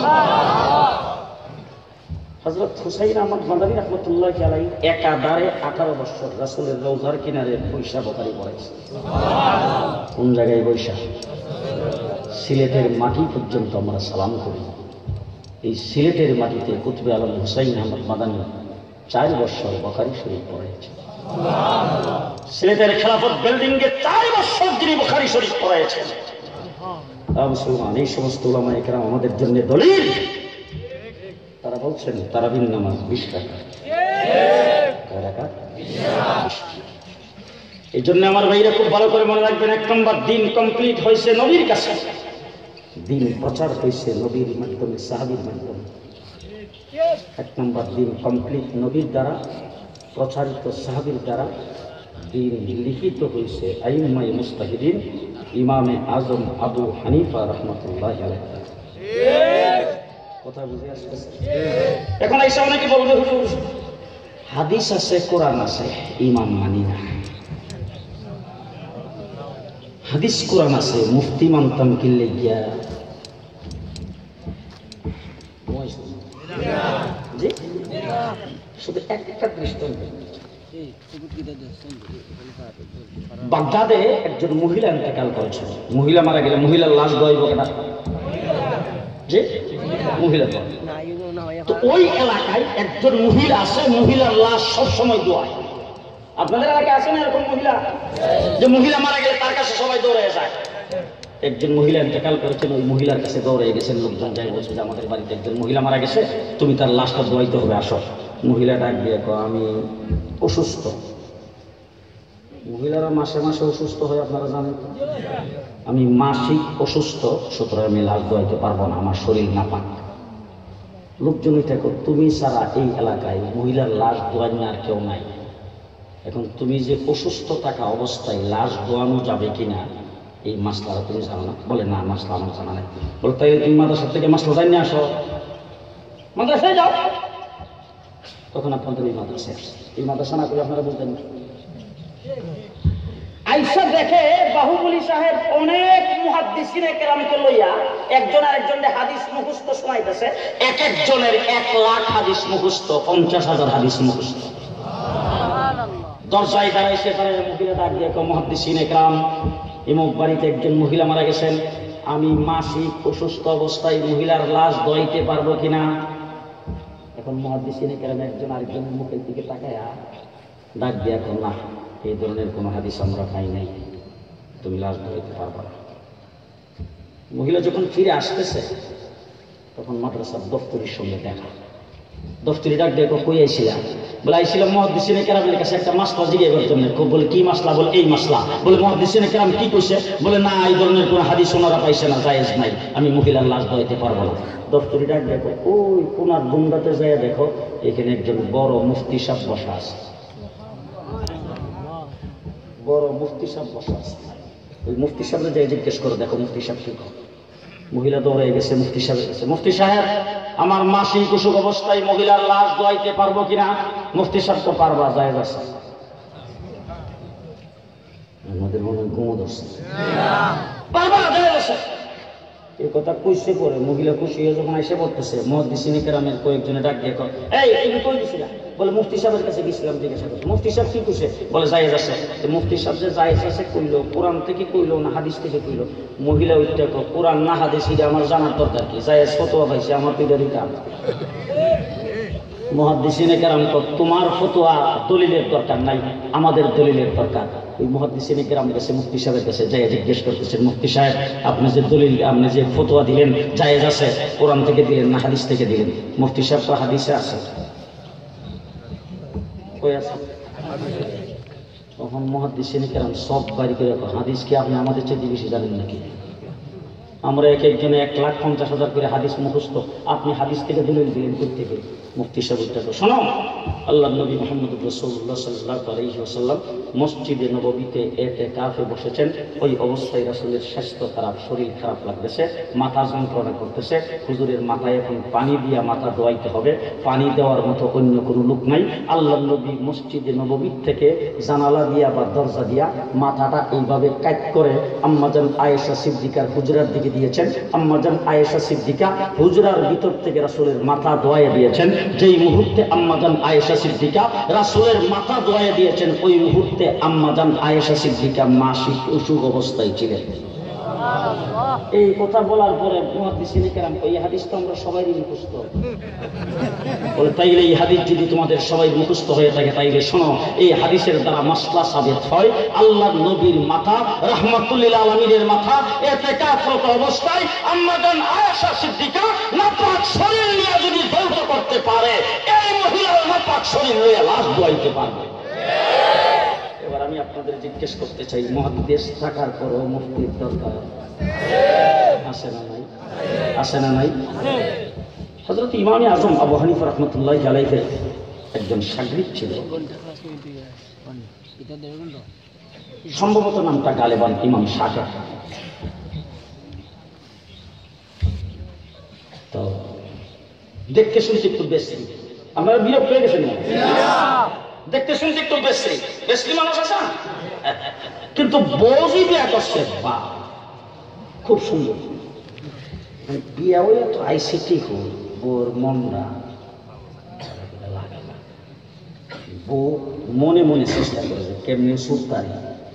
হযরত হুসাইন আহমদ মাদানী রাহমাতুল্লাহি আলাইহি একাধারে আঠারো বছর রাসূলের রওজার কিনারে বৈশা বুখারী পড়াইছেন। কোন জায়গায় বৈশা? সিলেটের মাটি পর্যন্ত আমরা সালাম করি। এই সিলেটের মাটিতে কুতুবে আলম হুসাইন আহমদ মাদানী চার বছর বুখারী শরীফ পড়াইছেন। সিলেটের খেলাফত বিল্ডিং এ চার বছর যিনি বুখারী শরীফ পড়াইছেন। মুসলমান, এই সমস্ত উলামায়ে কেরাম আমাদের জন্য দলিল। তারা বলছেন তারাবির নামাজ বিশ টাকা। এই জন্য আমার ভাইরা খুব ভালো করে মনে রাখবেন, এক নম্বর দিন কমপ্লিট হয়েছে নবীর কাছে, দিন প্রচার হয়েছে নবীর মাধ্যমে, সাহাবীর মাধ্যমে। এক নম্বর দিন কমপ্লিট নবীর দ্বারা, প্রচারিত সাহাবীর দ্বারা। দিন লিখিত হয়েছে আইম্মায়ে মুজতাহিদিন, ইমামে আজম আবু হানিফা রাহমাতুল্লাহি আলাইহি। কথা বুঝে আসছে? এখন এসে অনেকে বলবে হুজুর হাদিস আছে, কোরআন আছে, ইমাম মানি না। হাদিস কোরআন আছে, মুফতি মানতাম কিনলে গিয়া। জি, শুধু একটা দৃষ্টান্ত। বাগদাদে একজন মহিলা ইন্তেকাল করেছেন, মহিলা মারা গেলে মহিলার লাশ দইব কেটা? জি, মহিলা। তো ওই এলাকায় একজন মহিলা আছে, মহিলার লাশ সবসময় দোয়ায়। আপনাদের এলাকায় আছে না এরকম মহিলা, যে মহিলা মারা গেলে তার কাছে সবাই দৌড়ে যায়? একজন মহিলা ইন্তেকাল করেছেন, ওই মহিলার কাছে দৌড়ে গেছেন লোকজন, যাই বলছে যে আমাদের বাড়িতে একজন মহিলা মারা গেছে, তুমি তার লাশটা দোয়াইতে হবে, আসো। মহিলা ডাক দিয়ে কয় আমি অসুস্থ। মহিলারা মাসে মাসে অসুস্থ হয়, আপনারা জানেন। আমি মাসিক অসুস্থ, সুতরাং আমি লাশ দোয়াইতে পারবো না, আমার শরীর নাপাক। লোকজনই থাকো, তুমি ছাড়া এই এলাকায় মহিলার লাশ দোয়াই না আর কেউ নাই। এখন তুমি যে অসুস্থ থাকা অবস্থায় লাশ দোয়ানো যাবে কিনা এই মাসলাটা তুমি জানো না? বলে না, মাসলা আমার জানা নাই। বলে তাই তুমি মাদ্রাসা থেকে মাসলা জানিয়ে আসো, মাদ্রাসায় যাও। তখন আপনাদের এই মাদ্রাসায় আসছে, এই মাদ্রাসা না করে আপনারা বুঝতেন। আইসা দেখে বাহুবলী সাহেব অনেক মুহাদ্দিসিনে কেরামকে লইয়া একজন আরেকজনের হাদিস মুখস্থ শোনাইতেছে। এক একজনের এক লাখ হাদিস মুখস্থ, পঞ্চাশ হাজার হাদিস মুখস্থ। দরজায় দাঁড়াইছে, তারা মহিলা ডাক দিয়ে মুহাদ্দিসিনে কেরাম, ইমুক বাড়িতে একজন মহিলা মারা গেছেন, আমি মাসিক অসুস্থ অবস্থায় মহিলার লাশ দইতে পারবো কিনা? এখন মুহাদ্দিসিনে কেরাম একজন আরেকজনের মুখের দিকে তাকায়া ডাক দিয়ে এখন না, এই ধরনের কোনো হাদিস আমরা পাই নাই, তুমি লাশ ধরতে পারবা না। মহিলা যখন ফিরে আসতেছে তখন মাদ্রাসার দফতরির সঙ্গে দেখা। দফতরি ডাক দেখো, কই আইছিলাম? বলে আইছিলাম মুহাদ্দিসিনে কেরামের কাছে একটা মাসলা জিজ্ঞাসার জন্য। বলে কি মাসলা? বলে এই মাসলা। বলে মুহাদ্দিসিনে কেরাম কি কইছে? বলে না, এই ধরনের কোনো হাদিস ওনারা পাইছে না, জায়েজ নাই, আমি মহিলার লাশ ধরতে পারবো না। দফতরি ডাক দেখো, ওই কোনার দুন্দাতে যায় দেখো, এখানে একজন বড় মুফতি সাহেব বসা আছে, বড় মুফতি সাহেব বসা আছে। ওই মুফতি সাহেব যাই জিজ্ঞেস করো, দেখো মুফতি সাহেব কি করে। মহিলা দৌড়ে গেছে মুফতি সাহেবের কাছে, মুফতি সাহেব আমার মাসিক অসুখ অবস্থায় মহিলার লাশ দোয়াইতে পারবো কিনা? মুফতি সাহেব তো পারবা, জায়েজ আছে। আমাদের মনে ঘুমো ধরছে, পারবা, জায়েজ আছে। এই কথা কইছে পরে মহিলা খুশি হয়ে যখন এসে পড়তেছে মুহাদ্দিসিনে কেরামের কয়েকজনে ডাক দিয়ে কয়, এই তুমি কই গেছিলা? বলে মুফতি সাহেবের কাছে গেছিলাম জিজ্ঞাসা করছে। মুফতি সাহেব কি কইছে? বলে জায়েজ আছে। মুফতি সাহেব যে জায়েজ আছে কইলো, কোরআন থেকে কইলো না হাদিস থেকে কইলো? মহিলা উঠতে কয়, কোরআন না হাদিস এটা আমার জানার দরকার কি? জায়েজ ফতোয়া পাইছে আমার পিতারই কাম। মুহাদ্দিসিনে কেরাম কয়, তোমার ফতোয়া দলিলের দরকার নাই, আমাদের দলিলের দরকার। ওই মুহাদ্দিসিনে কেরাম কাছে মুফতি সাহেবের কাছে যাই জিজ্ঞেস করতেছেন, মুফতি সাহেব আপনি যে দলিল আপনি যে ফতোয়া দিলেন জায়েজ আছে, কোরআন থেকে দিলেন না হাদিস থেকে দিলেন? মুফতি সাহেব তো হাদিসে আছে। কই আছে? তখন মুহাদ্দিসিনে কেরাম সব বাড়ি করে হাদিস কি আপনি আমাদের চেয়ে বেশি জানেন নাকি? আমরা এক একজনে এক লাখ পঞ্চাশ হাজার করে হাদিস মুখস্থ, আপনি হাদিস থেকে দলিল দিলেন কোথা থেকে? মুফতি সাহেব শোনো, আল্লাহ নবী মুহাম্মদ রাসূলুল্লাহ সাল্লাল্লাহু আলাইহি ওয়াসাল্লাম মসজিদে নববীতে ইতিকাফে বসেছেন। ওই অবস্থায় রাসূলের স্বাস্থ্য খারাপ, শরীর খারাপ লাগতেছে, মাথা যন্ত্রণা করতেছে। হুজুরের মাথায় এখন পানি দিয়া মাথা ধোয়াইতে হবে, পানি দেওয়ার মতো অন্য কোনো লোক নাই। আল্লাহ নবী মসজিদে নববীর থেকে জানালা দিয়া বা দরজা দিয়া মাথাটা এইভাবে কাট করে আম্মাজান আয়েশা সিদ্দিকার হুজরার দিকে দিয়েছেন। আম্মাজান আয়েশা সিদ্দিকা হুজরার ভিতর থেকে রাসূলের মাথা ধোয়াইয়া দিয়েছেন। যেই মুহূর্তে আম্মাজান আয়েশা সিদ্দিকা রাসূলের মাথা ধোয়াইয়া দিয়েছেন, ওই মুহূর্তে আম্মাজান আয়েশা সিদ্দিকা মাসিক অসুখ অবস্থায় ছিলেন। এই কথা বলার পরে মুহাদ্দিসিনে কেরাম কয়, এই হাদিস তো আমরা সবাই মুখস্থ। বলে তাইলে এই হাদিস যদি তোমাদের সবাই মুখস্থ হয়ে থাকে তাইলে শোনো, এই হাদিসের দ্বারা মাসলা সাবিত হয় আল্লাহর নবীর মাথা রাহমাতুল লিল আলামিনের মাথা ইতিকাফরত অবস্থায় আম্মাজান আয়েশা সিদ্দিকা নাপাক শরীর নিয়ে যদি দৌড় করতে পারে, এই মহিলা নাপাক শরীর নিয়ে লাশ ধোয়াইতে পারবে। এবার আমি আপনাদের জিজ্ঞেস করতে চাই, মুহাদ্দিস থাকার পরও মুফতির দরকার আছে না নাই? আছে না নাই? হযরত ইমাম আযম আবু হানিফা রাহমাতুল্লাহি আলাইহি একজন শাগরিদ ছিল, সম্ভবত নামটা গালেবান ইমাম শাফেঈ। তো দেখতে শুনতে একটু বেশি, আপনারা বিরক্ত হয়ে গেছেন না? দেখতে শুনতে একটু বেশি বেশি মানুষ আছে না, কিন্তু বউজি বিয়া করছে, বা খুব সুন্দর বিয়া ওই তো আইসিটি হল বোর মনটা লাগে না। বউ মনে মনে চেষ্টা করেছে কেমনি সুতারি।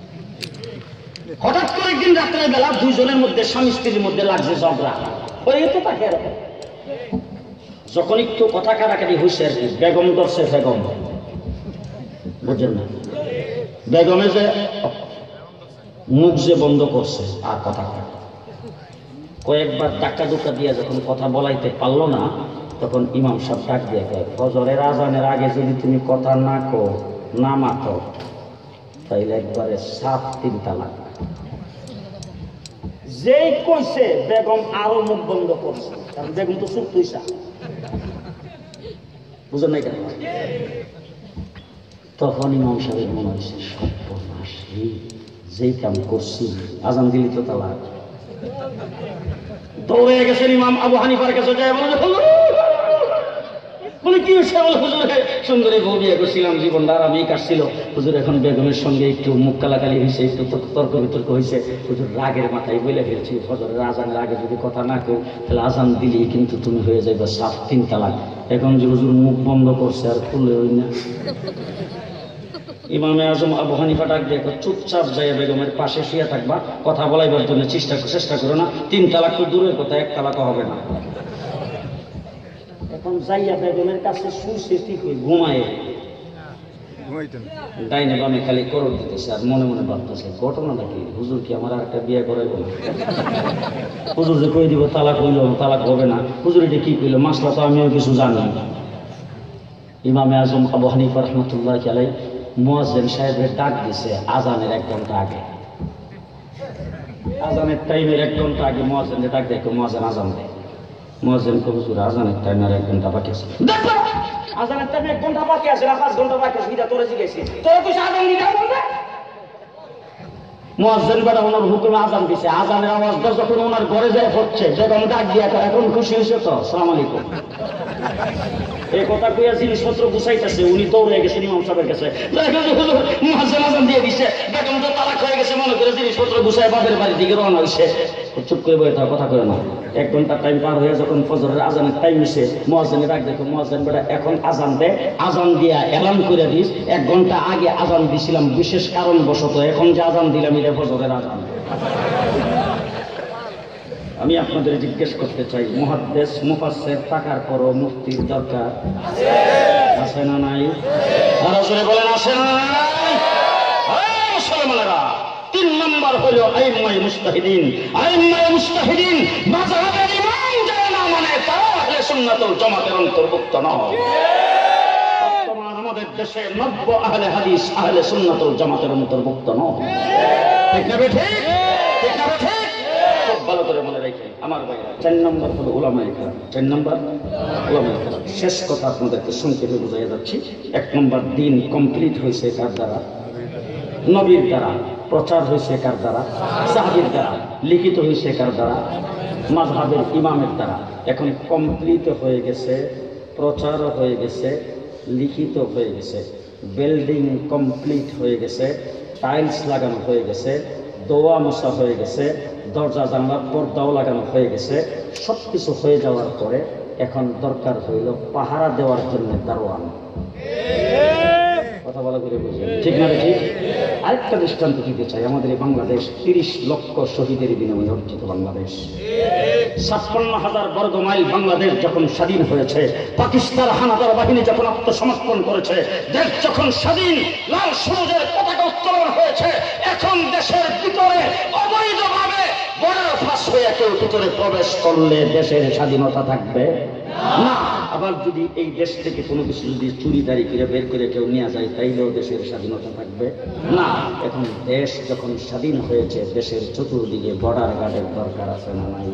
হঠাৎ করে একদিন রাত্রের বেলা দুইজনের মধ্যে স্বামী স্ত্রীর মধ্যে লাগছে ঝগড়া, ওই তো তাকে যখন একটু কথা কাটাকাটি হয়েছে আর কি, বেগম ধরছে বেগম, বুঝলেন না? বেগমে যে মুখ যে বন্ধ করছে আর কথা কয়েকবার টাকা দুকা দিয়ে যখন কথা বলাইতে পারলো না, তখন ইমাম সাহেব ডাক দিয়ে কয়, ফজরের আজানের আগে যদি তুমি কথা না কো না মাখো তাইলে একবারে সাত তিন তালাক। যেই কইছে বেগম আরো মুখ বন্ধ করছে, কারণ বেগম তো চুপ তুইসা, বুঝেন নাই কেন? তখন ইমাম সাহেবের মনে হয়েছে সর্বনাশ, যেই কাম করছি আজান দিলি তো তালাক। দৌড়ে গেছেন ইমাম আবু হানিফার কাছে, যায় বলে কি হয়েছে? বলে হুজুর সুন্দরী বউ বিয়ে করছিলাম, জীবনটা আরামেই কাটছিল। হুজুর এখন বেগমের সঙ্গে একটু মুখ কালাকালি হয়েছে, একটু তর্ক বিতর্ক হয়েছে। হুজুর রাগের মাথায় বলে ফেলছি, ফজরের আজানের আগে যদি কথা না কেউ তাহলে আজান দিলি কিন্তু তুমি হয়ে যাবে সাত তিন তালাক। এখন যে হুজুর মুখ বন্ধ করছে আর খুলে হই না। ইমামে আজম আবু হানিফা ডাক দিয়ে চুপচাপ যাইয়া বেগমের পাশে শুয়ে থাকবা, কথা বলাইবার জন্য চেষ্টা চেষ্টা করো না, তিন তালাক তো দূরের কথা, এক তালাকও হবে না। এখন যাইয়া বেগমের কাছে শুইছে ঠিক হই, ঘুমায় ডাইনে বামে খালি করো দিতেছে আর মনে মনে ভাবতেছে ঘটনাটা কি, হুজুর কি আমার আর একটা বিয়ে করাইব না? হুজুর যে কই দিব তালাক হইল, তালাক হবে না, হুজুর এটা কি কইল, মাসলা তো আমিও কিছু জানি না। ইমামে আজম আবু হানিফা রাহমাতুল্লাহি আলাইহি মুয়াজ্জিন সাহেবের ডাক দিছে আজানের এক ঘন্টা আগে, আজানের টাইমের এক ঘন্টা আগে মুয়াজ্জিনের ডাক দেখো, মুয়াজ্জিন আজান দেয়। মুয়াজ্জিন কো হুজুর আজানের টাইমের এক ঘন্টা বাকি আছে। দেখো আজানের টাইমে এক ঘন্টা বাকি আছে না পাঁচ ঘন্টা বাকি আছে, এটা তোরে জিজ্ঞেসি তোরে কইছ আজান দিতে বলবে? মুয়াজ্জিন বড় ওনার হুকুমে আজান দিছে, আজানের আওয়াজটা যখন ওনার ঘরে যায় হচ্ছে, যখন ডাক দিয়া এখন খুশি হইছে তো আসসালামু আলাইকুম এই কথা কইয়া জিনিসপত্র গুছাইতেছে, উনি দৌড়ে গেছেন ইমাম সাহেবের কাছে, মুয়াজ্জিন আজান দিয়ে দিছে, বেগম তো তালাক হয়ে গেছে মনে করে জিনিসপত্র গুছায় বাপের বাড়ির দিকে রওনা হইছে। চুপ করে বসে থাকা, কথা করে না। এক ঘন্টা টাইম পার হয়ে যখন ফজরের আজানের টাইম এসে মুয়াজ্জিনের ডাক দেখো, মুয়াজ্জিন বেটা এখন আজান দে, আজান দিয়া এলান করে দিস। এক ঘন্টা আগে আজান দিছিলাম বিশেষ কারণবশত, এখন যে আজান দিলাম এটা ফজরের আজান। আমি আপনাদের জিজ্ঞেস করতে চাই, মুহাদ্দিস মুফাসসির থাকার পরও মুফতির দরকার আছে না নাই? আরো জোরে বলেন আছে না নাই? এই মুসলমানেরা, তিন নম্বর হলো আইম্মায়ে মুজতাহিদিন। আইম্মায়ে মুজতাহিদিন মাযহাবের ইমাম যারা না মানে তারা আহলে সুন্নাত ওয়াল জামাতের অন্তর্ভুক্ত নয়। বর্তমান আমাদের দেশে নব্য আহলে হাদিস আহলে সুন্নাত ওয়াল জামাতের অন্তর্ভুক্ত নয়। ঠিক না ঠিক? ঠিক না ঠিক? খুব ভালো করে মনে রাখি আমার ভাইরা। চার নম্বর হলো উলামায়ে কেরাম। চার নম্বর উলামায়ে কেরাম। শেষ কথা আপনাদেরকে সংক্ষেপে বুঝাই যাচ্ছি। এক নম্বর, দিন কমপ্লিট হয়েছে কার দ্বারা? নবীর দ্বারা। প্রচার হয়েছে কার দ্বারা? সাহাবীর দ্বারা। লিখিত হয়েছে কার দ্বারা? মাযহাবের ইমামের দ্বারা। এখন কমপ্লিট হয়ে গেছে, প্রচারও হয়ে গেছে, লিখিত হয়ে গেছে, বিল্ডিং কমপ্লিট হয়ে গেছে, টাইলস লাগানো হয়ে গেছে, দোয়া মোছা হয়ে গেছে, দরজা জানলার পর্দাও লাগানো হয়ে গেছে। সব কিছু হয়ে যাওয়ার পরে এখন দরকার হইল পাহারা দেওয়ার জন্য দারোয়ান। কথা বলা করে বুঝলেন? ঠিক না ঠিক? আরেকটা দৃষ্টান্ত দিতে চাই। আমাদের এই বাংলাদেশ তিরিশ লক্ষ শহীদের বিনিময়ে অর্জিত বাংলাদেশ। ছাপ্পান্ন হাজার বর্গ মাইল বাংলাদেশ যখন স্বাধীন হয়েছে, পাকিস্তান হানাদার বাহিনী যখন আত্মসমর্পণ করেছে, দেশ যখন স্বাধীন, লাল সবুজের পতাকা উত্তোলন হয়েছে, এখন দেশের ভিতরে অবৈধভাবে বর্ডার পাস হয়ে কেউ ভিতরে প্রবেশ করলে দেশের স্বাধীনতা থাকবে না। আবার যদি এই দেশ থেকে কোনো কিছু যদি চুরি দাঁড়ি করে বের করে কেউ নিয়ে যায়, তাইলেও দেশের স্বাধীনতা থাকবে না। এখন দেশ যখন স্বাধীন হয়েছে, দেশের চতুর্দিকে বর্ডার গার্ডের দরকার আছে না নাই?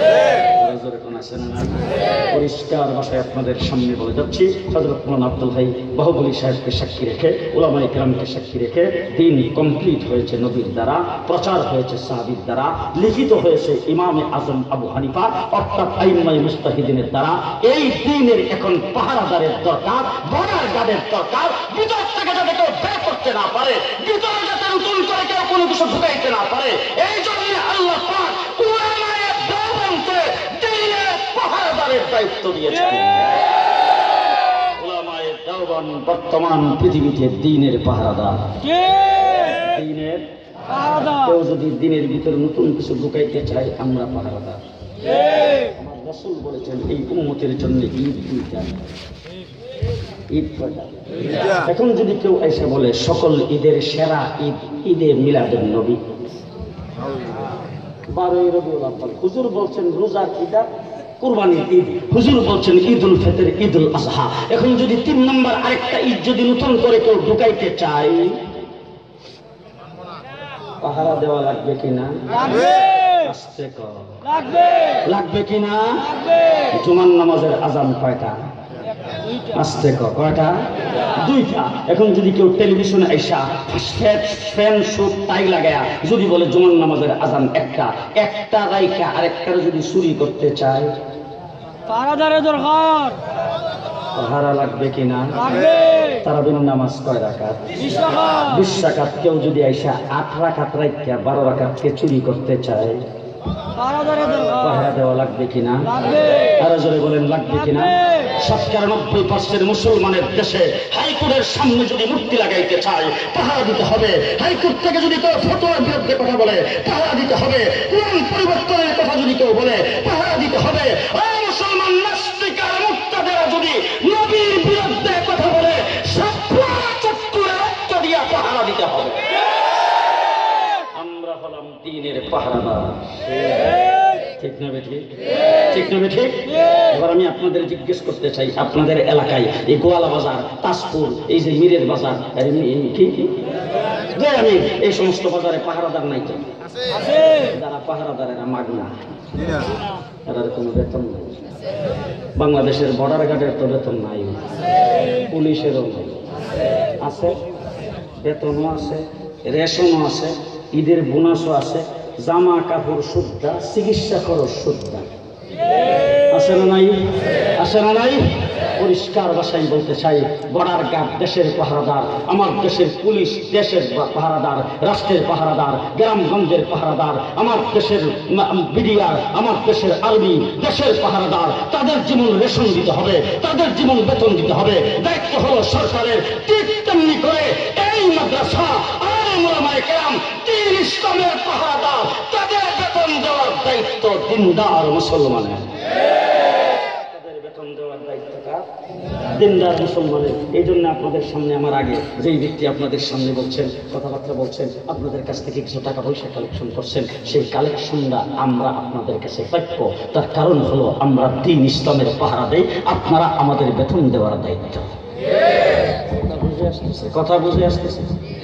পরিষ্কার ভাষায় আপনাদের সামনে বলে যাচ্ছি, হযরত মাওলানা আব্দুল হাই বাহুবলী সাহেবকে সাক্ষী রেখে, উলামায়ে কেরামকে সাক্ষী রেখে, দিন কমপ্লিট হয়েছে নবীর দ্বারা, প্রচার হয়েছে সাহাবীর দ্বারা, লিখিত হয়েছে ইমামে আজম আবু হানিফা অর্থাৎ আইম্মায়ে মুজতাহিদিনের দ্বারা। এই দিনের এখন পাহারাদারের দরকার, বর্ডার গার্ডের দরকার, ভিতর থেকে যাতে কেউ বের করতে না পারে, ভিতরে যাতে নতুন করে কেউ কোনো কিছু ঢুকাইতে না পারে। এই জন্য আল্লাহ পাক উলামায়ে দেওবন্দকে দিনের পাহারাদারের দায়িত্ব দিয়েছেন। উলামায়ে দেওবন্দ বর্তমান পৃথিবীতে দিনের পাহারাদার। দিনের পাহারাদার। কেউ যদি দিনের ভিতরে নতুন কিছু ঢুকাইতে চায়, আমরা পাহারাদার। আমার রাসূল বলেছেন এই উম্মতের জন্য ঈদ দুইটা। ঈদ কয়টা? এখন যদি কেউ এসে বলে সকল ঈদের সেরা ঈদ ঈদে মিলাদুন নবী, বারোই রবিউল আউয়াল, হুজুর বলছেন রোজার ঈদ, কুরবানির ঈদ, হুজুর বলছেন ঈদুল ফিতর, ঈদুল আযহা। এখন যদি তিন নম্বর আরেকটা ঈদ যদি নতুন করে কেউ ঢুকাইতে চায়, পাহারা দেওয়া লাগবে কিনা? আসতে কর লাগবে। লাগবে কিনা? জুমার নামাজের আজান কয়টা? আসতে কর কয়টা? দুইটা। এখন যদি কেউ টেলিভিশনে আইসা ফ্যান সুট টাই লাগায়া যদি বলে জুমার নামাজের আজান একটা, একটা রাইখা আরেকটার যদি চুরি করতে চায়, পাহারাদারের দরকার। পাহারা লাগবে কিনা? তারাবির নামাজ কয় রাকাত? বিশ রাকাত। কেউ যদি আইসা আট রাকাত রাইখা বারো রাকাতকে চুরি করতে চায়, পাহারা দেওয়া লাগবে কিনা? আরো জোরে বলেন লাগবে কিনা? শতকরা নব্বই পার্সেন্ট মুসলমানের দেশে হাইকোর্টের সামনে যদি মূর্তি লাগাইতে চায়, পাহারা দিতে হবে। হাইকোর্ট থেকে যদি কেউ ফতোয়ার বিরুদ্ধে কথা বলে, পাহারা দিতে হবে। কোরআন পরিবর্তনের কথা যদি কেউ বলে, পাহারা দিতে হবে। ওই মুসলমান নাস্তিক আর মুক্তাদেরা যদি নবীর বিরুদ্ধে কথা বলে, সবগুলো চত্বরে রক্ত দিয়া পাহারা দিতে হবে। আমরা হলাম দ্বীনের পাহারাদার। ঠিক না বেঠিক? ঠিক না বেঠিক? এবার আমি আপনাদের জিজ্ঞেস করতে চাই, আপনাদের এলাকায় এই গোয়ালা বাজার, তাজপুর, এই যে মিরের বাজার, কি আমি এই সমস্ত বাজারে পাহারাদার নাই তো? যারা পাহারাদার এরা মাগনা, এরা কোনো বেতন নাই। বাংলাদেশের বর্ডার গার্ডের তো বেতন নাই, পুলিশেরও নাই। আছে, বেতনও আছে, রেশনও আছে, ঈদের বোনাসও আছে, জামা কাপড় শুদ্ধা, চিকিৎসা খরচ শুদ্ধা। আছে না নাই? আছে না নাই? পরিষ্কার ভাষায় বলতে চাই, বর্ডার গার্ড দেশের পাহারাদার, আমার দেশের পুলিশ দেশের পাহারাদার, রাষ্ট্রের পাহারাদার, গ্রামগঞ্জের পাহারাদার, আমার দেশের বিডিআর, আমার দেশের আর্মি দেশের পাহারাদার। তাদের জীবন রেশন দিতে হবে, তাদের জীবন বেতন দিতে হবে, দায়িত্ব হলো সরকারের। ঠিক তেমনি করে এই মাদ্রাসা আলেম ওলামায়ে কেরাম দ্বীন ইসলামের পাহারাদার, তাদের বেতন দেওয়ার দায়িত্ব দিনদার মুসলমানের। তাদের বেতন দেওয়ার দায়িত্বটা দিনদার মুসলমানের। এই জন্য আপনাদের সামনে আমার আগে যেই ব্যক্তি আপনাদের সামনে বলছেন, কথাবার্তা বলছেন, আপনাদের কাছ থেকে কিছু টাকা পয়সা কালেকশন করছেন, সেই কালেকশনটা আমরা আপনাদের কাছে প্রাপ্য। তার কারণ হলো আমরা দ্বীন ইসলামের পাহারা দেই, আপনারা আমাদের বেতন দেওয়ার দায়িত্ব। কথা বুঝে আসতেছে? কথা বুঝে আসতেছে?